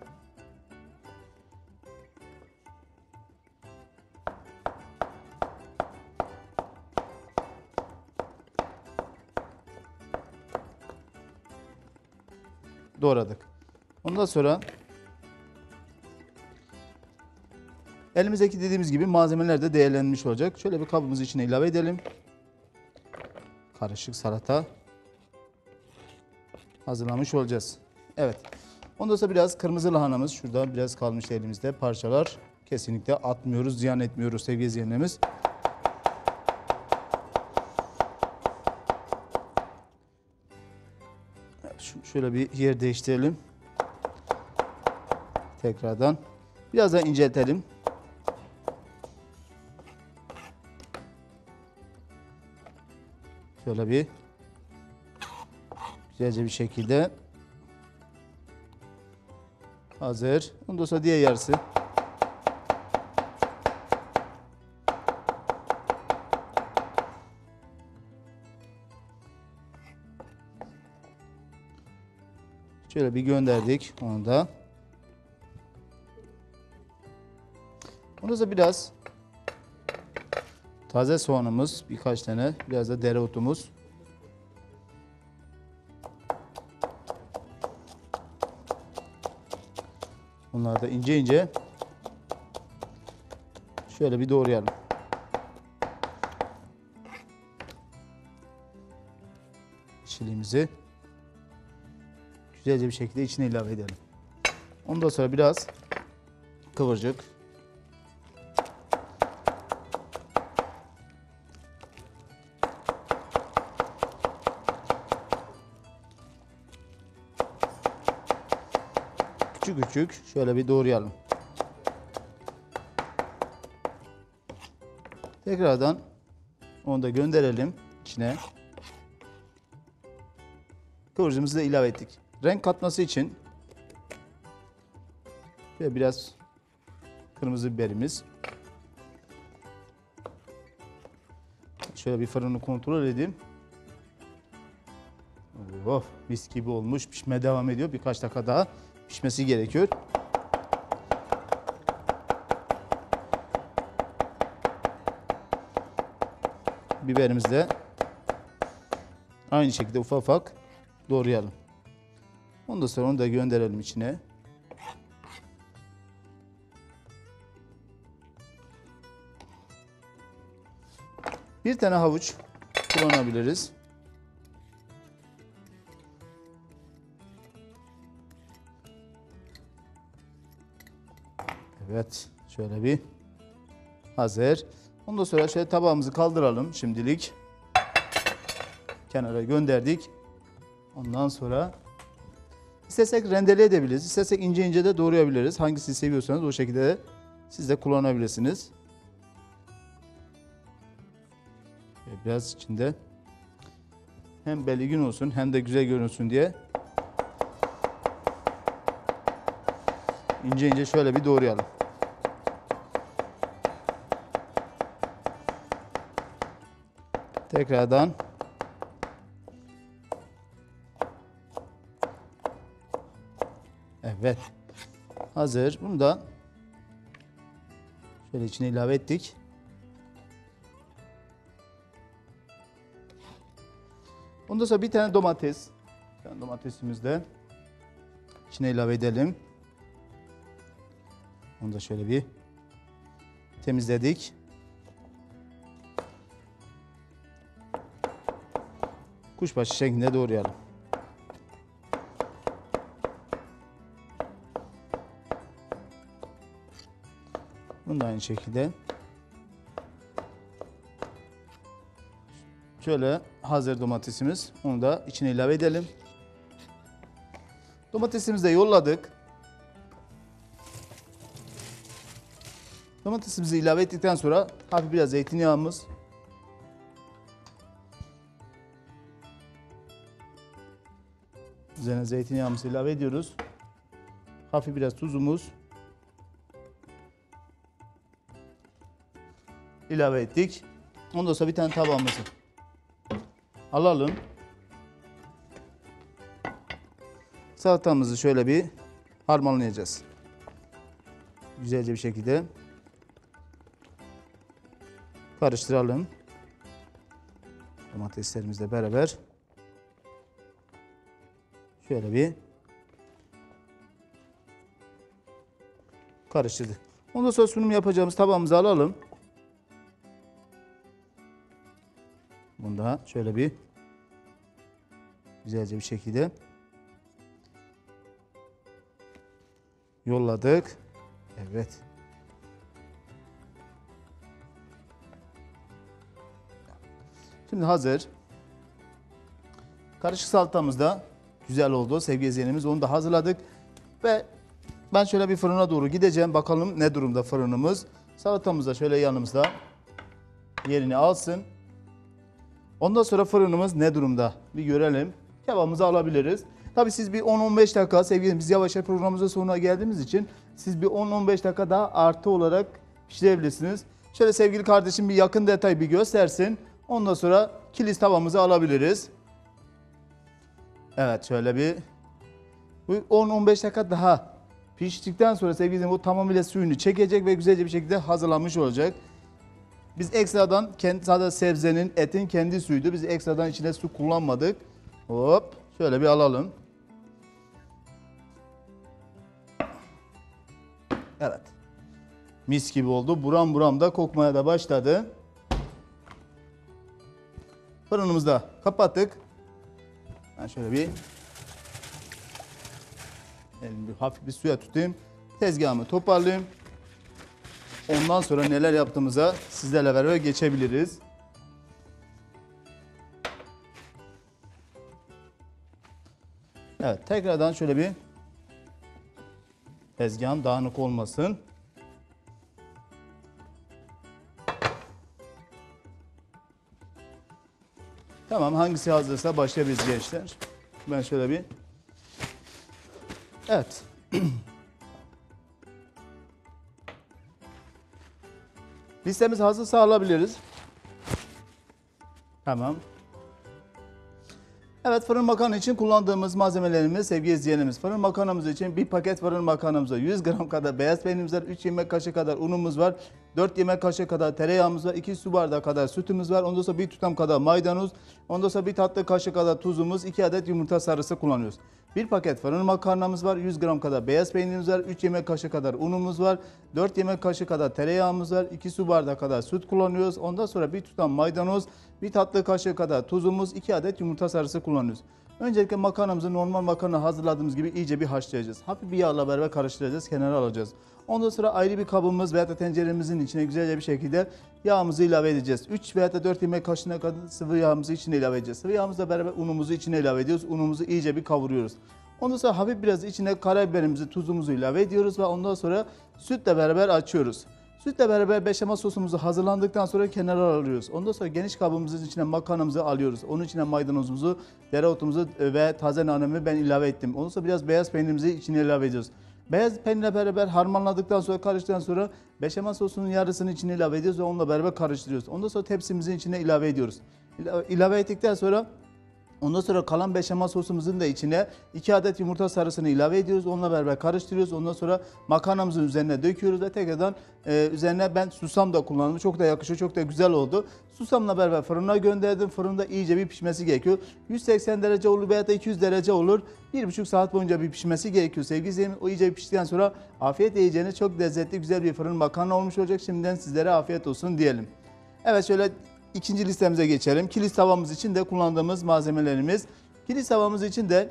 doğradık. Ondan sonra elimizdeki dediğimiz gibi malzemeler de değerlenmiş olacak. Şöyle bir kabımızın içine ilave edelim. Karışık salata hazırlamış olacağız. Evet. Ondan sonra biraz kırmızı lahanamız. Şurada biraz kalmış elimizde parçalar. Kesinlikle atmıyoruz, ziyan etmiyoruz sevgili izleyenlerimiz. Şöyle bir yer değiştirelim. Tekrardan. Biraz daha inceltelim. Şöyle bir güzelce bir şekilde hazır. Ondan sonra diğer yarısı. Şöyle bir gönderdik onu da. Ondan sonra biraz taze soğanımız, birkaç tane, biraz da dereotumuz. Bunları da ince ince şöyle bir doğrayalım. Çiliğimizi güzelce bir şekilde içine ilave edelim. Ondan sonra biraz kıvırcık. Küçük küçük şöyle bir doğrayalım. Tekrardan onu da gönderelim içine. kıvırcımızı da ilave ettik. Renk katması için ve biraz kırmızı biberimiz. Şöyle bir fırını kontrol edeyim. Oh, mis gibi olmuş. Pişmeye devam ediyor. Birkaç dakika daha pişmesi gerekiyor. Biberimizi de aynı şekilde ufak ufak doğrayalım. Ondan sonra onu da gönderelim içine. Bir tane havuç kullanabiliriz. Evet, şöyle bir hazır. Ondan sonra şöyle tabağımızı kaldıralım şimdilik. Kenara gönderdik. Ondan sonra İstersek rendeleyebiliriz, istersek ince ince de doğrayabiliriz. Hangisini seviyorsanız o şekilde de siz de kullanabilirsiniz. Biraz içinde hem belirgin olsun hem de güzel görünsün diye ince ince şöyle bir doğrayalım. Tekrardan evet. Hazır. Bunu da şöyle içine ilave ettik. Ondan sonra bir tane domates. Domatesimizi de içine ilave edelim. Onu da şöyle bir temizledik. Kuşbaşı şeklinde doğrayalım. Bunu da aynı şekilde şöyle hazır domatesimiz. Onu da içine ilave edelim. Domatesimizi de yolladık. Domatesimizi ilave ettikten sonra hafif biraz zeytinyağımız. Üzerine zeytinyağımızı ilave ediyoruz. Hafif biraz tuzumuz. İlave ettik. Ondan sonra bir tane tabağımızı alalım. Salatamızı şöyle bir harmanlayacağız. Güzelce bir şekilde karıştıralım. Domateslerimizle beraber şöyle bir karıştırdık. Ondan sonra sunum yapacağımız tabağımızı alalım. Bunu da şöyle bir güzelce bir şekilde yolladık. Evet. Şimdi hazır. Karışık salatamız da güzel oldu sevgili izleyenimiz. Onu da hazırladık. Ve ben şöyle bir fırına doğru gideceğim. Bakalım ne durumda fırınımız. Salatamız da şöyle yanımızda yerini alsın. Ondan sonra fırınımız ne durumda bir görelim. Kebabımızı alabiliriz. Tabii siz bir 10-15 dakika sevgili biz yavaş yavaş programımızın sonuna geldiğimiz için siz bir 10-15 dakika daha artı olarak pişirebilirsiniz. Şöyle sevgili kardeşim bir yakın detay bir göstersin. Ondan sonra kilis tavamızı alabiliriz. Evet şöyle bir 10-15 dakika daha piştikten sonra sevgili bu tamamıyla suyunu çekecek ve güzelce bir şekilde hazırlanmış olacak. Biz ekstradan sadece sebzenin, etin kendi suyuydu. Biz ekstradan içine su kullanmadık. Hop şöyle bir alalım. Evet. Mis gibi oldu. Buram buram da kokmaya da başladı. Fırınımızı da kapattık. Ben şöyle bir elimi hafif bir suya tutayım. Tezgahımı toparlayayım. Ondan sonra neler yaptığımıza sizlerle beraber geçebiliriz. Evet tekrardan şöyle bir tezgahım dağınık olmasın. Tamam hangisi hazırsa başlayabiliriz gençler. Ben şöyle bir... Evet. Listemiz hazırsa alabiliriz. Tamam. Evet, fırın makarna için kullandığımız malzemelerimiz sevgili izleyenimiz. Fırın makarnamız için bir paket fırın makarnamıza 100 gram kadar beyaz peynirimiz var, 3 yemek kaşığı kadar unumuz var, 4 yemek kaşığı kadar tereyağımız var, 2 su bardağı kadar sütümüz var, ondan sonra bir tutam kadar maydanoz, ondan sonra bir tatlı kaşığı kadar tuzumuz, 2 adet yumurta sarısı kullanıyoruz. Bir paket fırın makarnamız var, 100 gram kadar beyaz peynirimiz var, 3 yemek kaşığı kadar unumuz var, 4 yemek kaşığı kadar tereyağımız var, 2 su bardağı kadar süt kullanıyoruz. Ondan sonra bir tutam maydanoz, bir tatlı kaşığı kadar tuzumuz, 2 adet yumurta sarısı kullanıyoruz. Öncelikle makarnamızı normal makarna hazırladığımız gibi iyice bir haşlayacağız. Hafif bir yağla beraber karıştıracağız, kenara alacağız. Ondan sonra ayrı bir kabımız veya da tenceremizin içine güzelce bir şekilde yağımızı ilave edeceğiz. 3 veya da 4 yemek kaşığına kadar sıvı yağımızı içine ilave edeceğiz. Sıvı yağımızla beraber unumuzu içine ilave ediyoruz. Unumuzu iyice bir kavuruyoruz. Ondan sonra hafif biraz içine karabiberimizi, tuzumuzu ilave ediyoruz ve ondan sonra sütle beraber açıyoruz. Sütle beraber beşamel sosumuzu hazırlandıktan sonra kenara alıyoruz. Ondan sonra geniş kabımızın içine makarnamızı alıyoruz. Onun içine maydanozumuzu, dereotumuzu ve taze nanemi ben ilave ettim. Ondan sonra biraz beyaz peynirimizi içine ilave ediyoruz. Beyaz peynirle beraber harmanladıktan sonra karıştıktan sonra beşamel sosunun yarısını içine ilave ediyoruz ve onunla beraber karıştırıyoruz. Ondan sonra tepsimizin içine ilave ediyoruz. İlave ettikten sonra ondan sonra kalan beşamel sosumuzun da içine 2 adet yumurta sarısını ilave ediyoruz. Onunla beraber karıştırıyoruz. Ondan sonra makarnamızın üzerine döküyoruz ve tekrardan üzerine ben susam da kullandım. Çok da yakışıyor, çok da güzel oldu. Susamla beraber fırına gönderdim. Fırında iyice bir pişmesi gerekiyor. 180 derece olur veya da 200 derece olur. 1,5 saat boyunca bir pişmesi gerekiyor. Sevgili izleyicilerim, o iyice piştikten sonra afiyetle yiyeceğiniz çok lezzetli, güzel bir fırın makarna olmuş olacak. Şimdiden sizlere afiyet olsun diyelim. Evet, şöyle İkinci listemize geçelim. Kilis tavamız için de kullandığımız malzemelerimiz. Kilis tavamız için de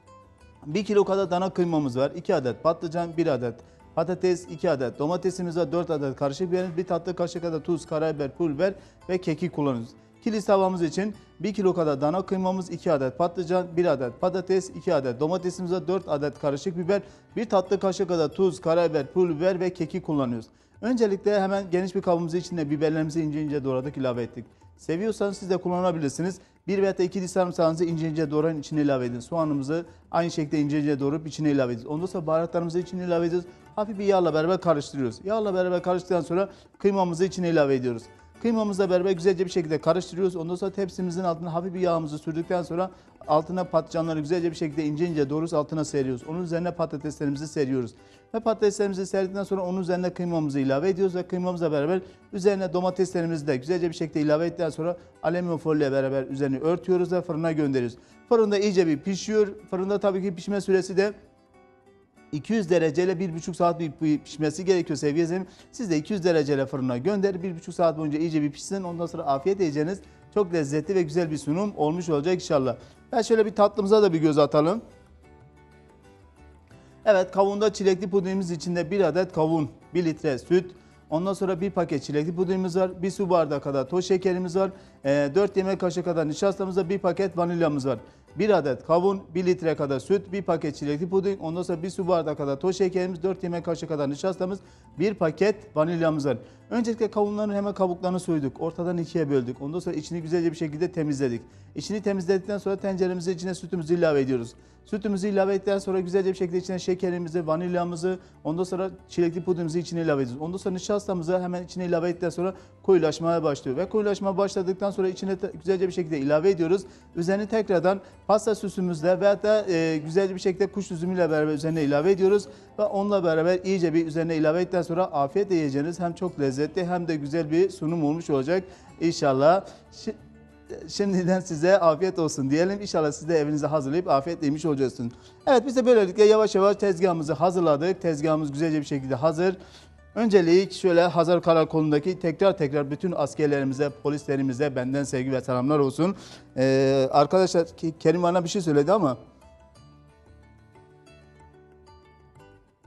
1 kilo kadar dana kıymamız var. 2 adet patlıcan, 1 adet patates, 2 adet domatesimiz var, 4 adet karışık biberimiz, 1 tatlı kaşığı kadar tuz, karabiber, pul biber ve kekik kullanıyoruz. Kilis tavamız için 1 kilo kadar dana kıymamız, 2 adet patlıcan, 1 adet patates, 2 adet domatesimiz var, 4 adet karışık biber, 1 tatlı kaşığı kadar tuz, karabiber, pul biber ve kekik kullanıyoruz. Öncelikle hemen geniş bir kabımızın içine biberlerimizi ince ince doğradık, ilave ettik. Seviyorsanız siz de kullanabilirsiniz. 1 veya 2 diş sarımsağınızı ince ince doğrayın, içine ilave edin. Soğanımızı aynı şekilde ince ince doğrayıp içine ilave edin. Ondan sonra baharatlarımızı içine ilave ediyoruz. Hafif bir yağla beraber karıştırıyoruz. Yağla beraber karıştıktan sonra kıymamızı içine ilave ediyoruz. Kıymamızla beraber güzelce bir şekilde karıştırıyoruz. Ondan sonra tepsimizin altına hafif bir yağımızı sürdükten sonra altına patlıcanları güzelce bir şekilde ince ince doğruyoruz, altına seriyoruz. Onun üzerine patateslerimizi seriyoruz. Ve patateslerimizi serdikten sonra onun üzerine kıymamızı ilave ediyoruz ve kıymamızla beraber üzerine domateslerimizi de güzelce bir şekilde ilave ettikten sonra alüminyum folyo ile beraber üzerini örtüyoruz ve fırına gönderiyoruz. Fırında iyice bir pişiyor. Fırında tabii ki pişme süresi de 200 dereceyle 1,5 saat bir pişmesi gerekiyor sevgili izleyicilerim. Siz de 200 dereceyle fırına gönder. 1,5 saat boyunca iyice bir pişsin. Ondan sonra afiyet yiyeceğiniz çok lezzetli ve güzel bir sunum olmuş olacak inşallah. Ben şöyle bir tatlımıza da bir göz atalım. Evet, kavunda çilekli pudingimiz içinde 1 adet kavun, 1 litre süt, ondan sonra 1 paket çilekli pudingimiz var, 1 su bardağı kadar toz şekerimiz var, 4 yemek kaşığı kadar nişastamız var, 1 paket vanilyamız var. 1 adet kavun, 1 litre kadar süt, 1 paket çilekli puding, ondan sonra 1 su bardağı kadar toz şekerimiz, 4 yemek kaşığı kadar nişastamız, 1 paket vanilyamız var. Öncelikle kavunların hemen kabuklarını soyduk, ortadan ikiye böldük. Ondan sonra içini güzelce bir şekilde temizledik. İçini temizledikten sonra tenceremizin içine sütümüzü ilave ediyoruz. Sütümüzü ilave ettikten sonra güzelce bir şekilde içine şekerimizi, vanilyamızı, ondan sonra çilekli pudingimizi içine ilave ediyoruz. Ondan sonra nişastamızı hemen içine ilave ettikten sonra koyulaşmaya başlıyor. Ve koyulaşmaya başladıktan sonra içine güzelce bir şekilde ilave ediyoruz. Üzerini tekrardan pasta süsümüzle veya da güzelce bir şekilde kuş üzümüyle beraber üzerine ilave ediyoruz. Ve onunla beraber iyice bir üzerine ilave ettikten sonra afiyetle yiyeceğiniz hem çok lezzetli hem de güzel bir sunum olmuş olacak inşallah. Şimdiden size afiyet olsun diyelim. İnşallah siz de evinize hazırlayıp afiyetle yemiş olacaksınız. Evet, biz de böylelikle yavaş yavaş tezgahımızı hazırladık. Tezgahımız güzelce bir şekilde hazır. Öncelik şöyle Hazar Karakolu'ndaki tekrar bütün askerlerimize, polislerimize benden sevgi ve selamlar olsun. Arkadaşlar Kerim bana bir şey söyledi ama.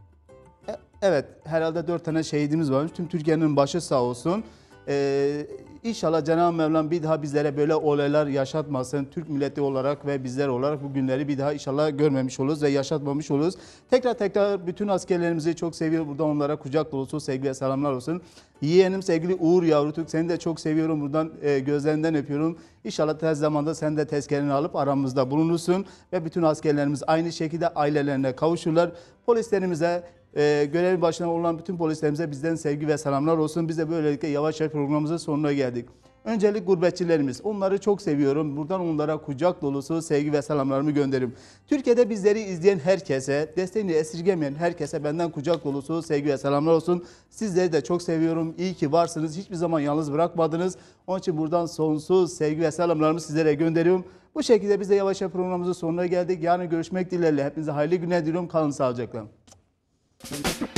Evet, herhalde 4 tane şehidimiz varmış. Tüm Türkiye'nin başı sağ olsun. İnşallah Cenab-ı Mevlam bir daha bizlere böyle olaylar yaşatmasın. Türk milleti olarak ve bizler olarak bu günleri bir daha inşallah görmemiş oluruz ve yaşatmamış oluruz. Tekrar bütün askerlerimizi çok seviyorum. Buradan onlara kucak dolusu sevgi ve selamlar olsun. Yeğenim sevgili Uğur Yavrutürk, seni de çok seviyorum. Buradan gözlerinden öpüyorum. İnşallah tez zamanda sen de tezkerini alıp aramızda bulunursun. Ve bütün askerlerimiz aynı şekilde ailelerine kavuşurlar. Polislerimize, görev başına olan bütün polislerimize bizden sevgi ve selamlar olsun. Biz de böylelikle yavaş yavaş programımızın sonuna geldik. Öncelik gurbetçilerimiz. Onları çok seviyorum. Buradan onlara kucak dolusu sevgi ve selamlarımı gönderirim. Türkiye'de bizleri izleyen herkese, desteğini esirgemeyen herkese benden kucak dolusu sevgi ve selamlar olsun. Sizleri de çok seviyorum. İyi ki varsınız. Hiçbir zaman yalnız bırakmadınız. Onun için buradan sonsuz sevgi ve selamlarımı sizlere gönderiyorum. Bu şekilde biz de yavaş yavaş programımızın sonuna geldik. Yarın görüşmek dileğiyle. Hepinize hayırlı günler diliyorum. Kalın sağlıcakla.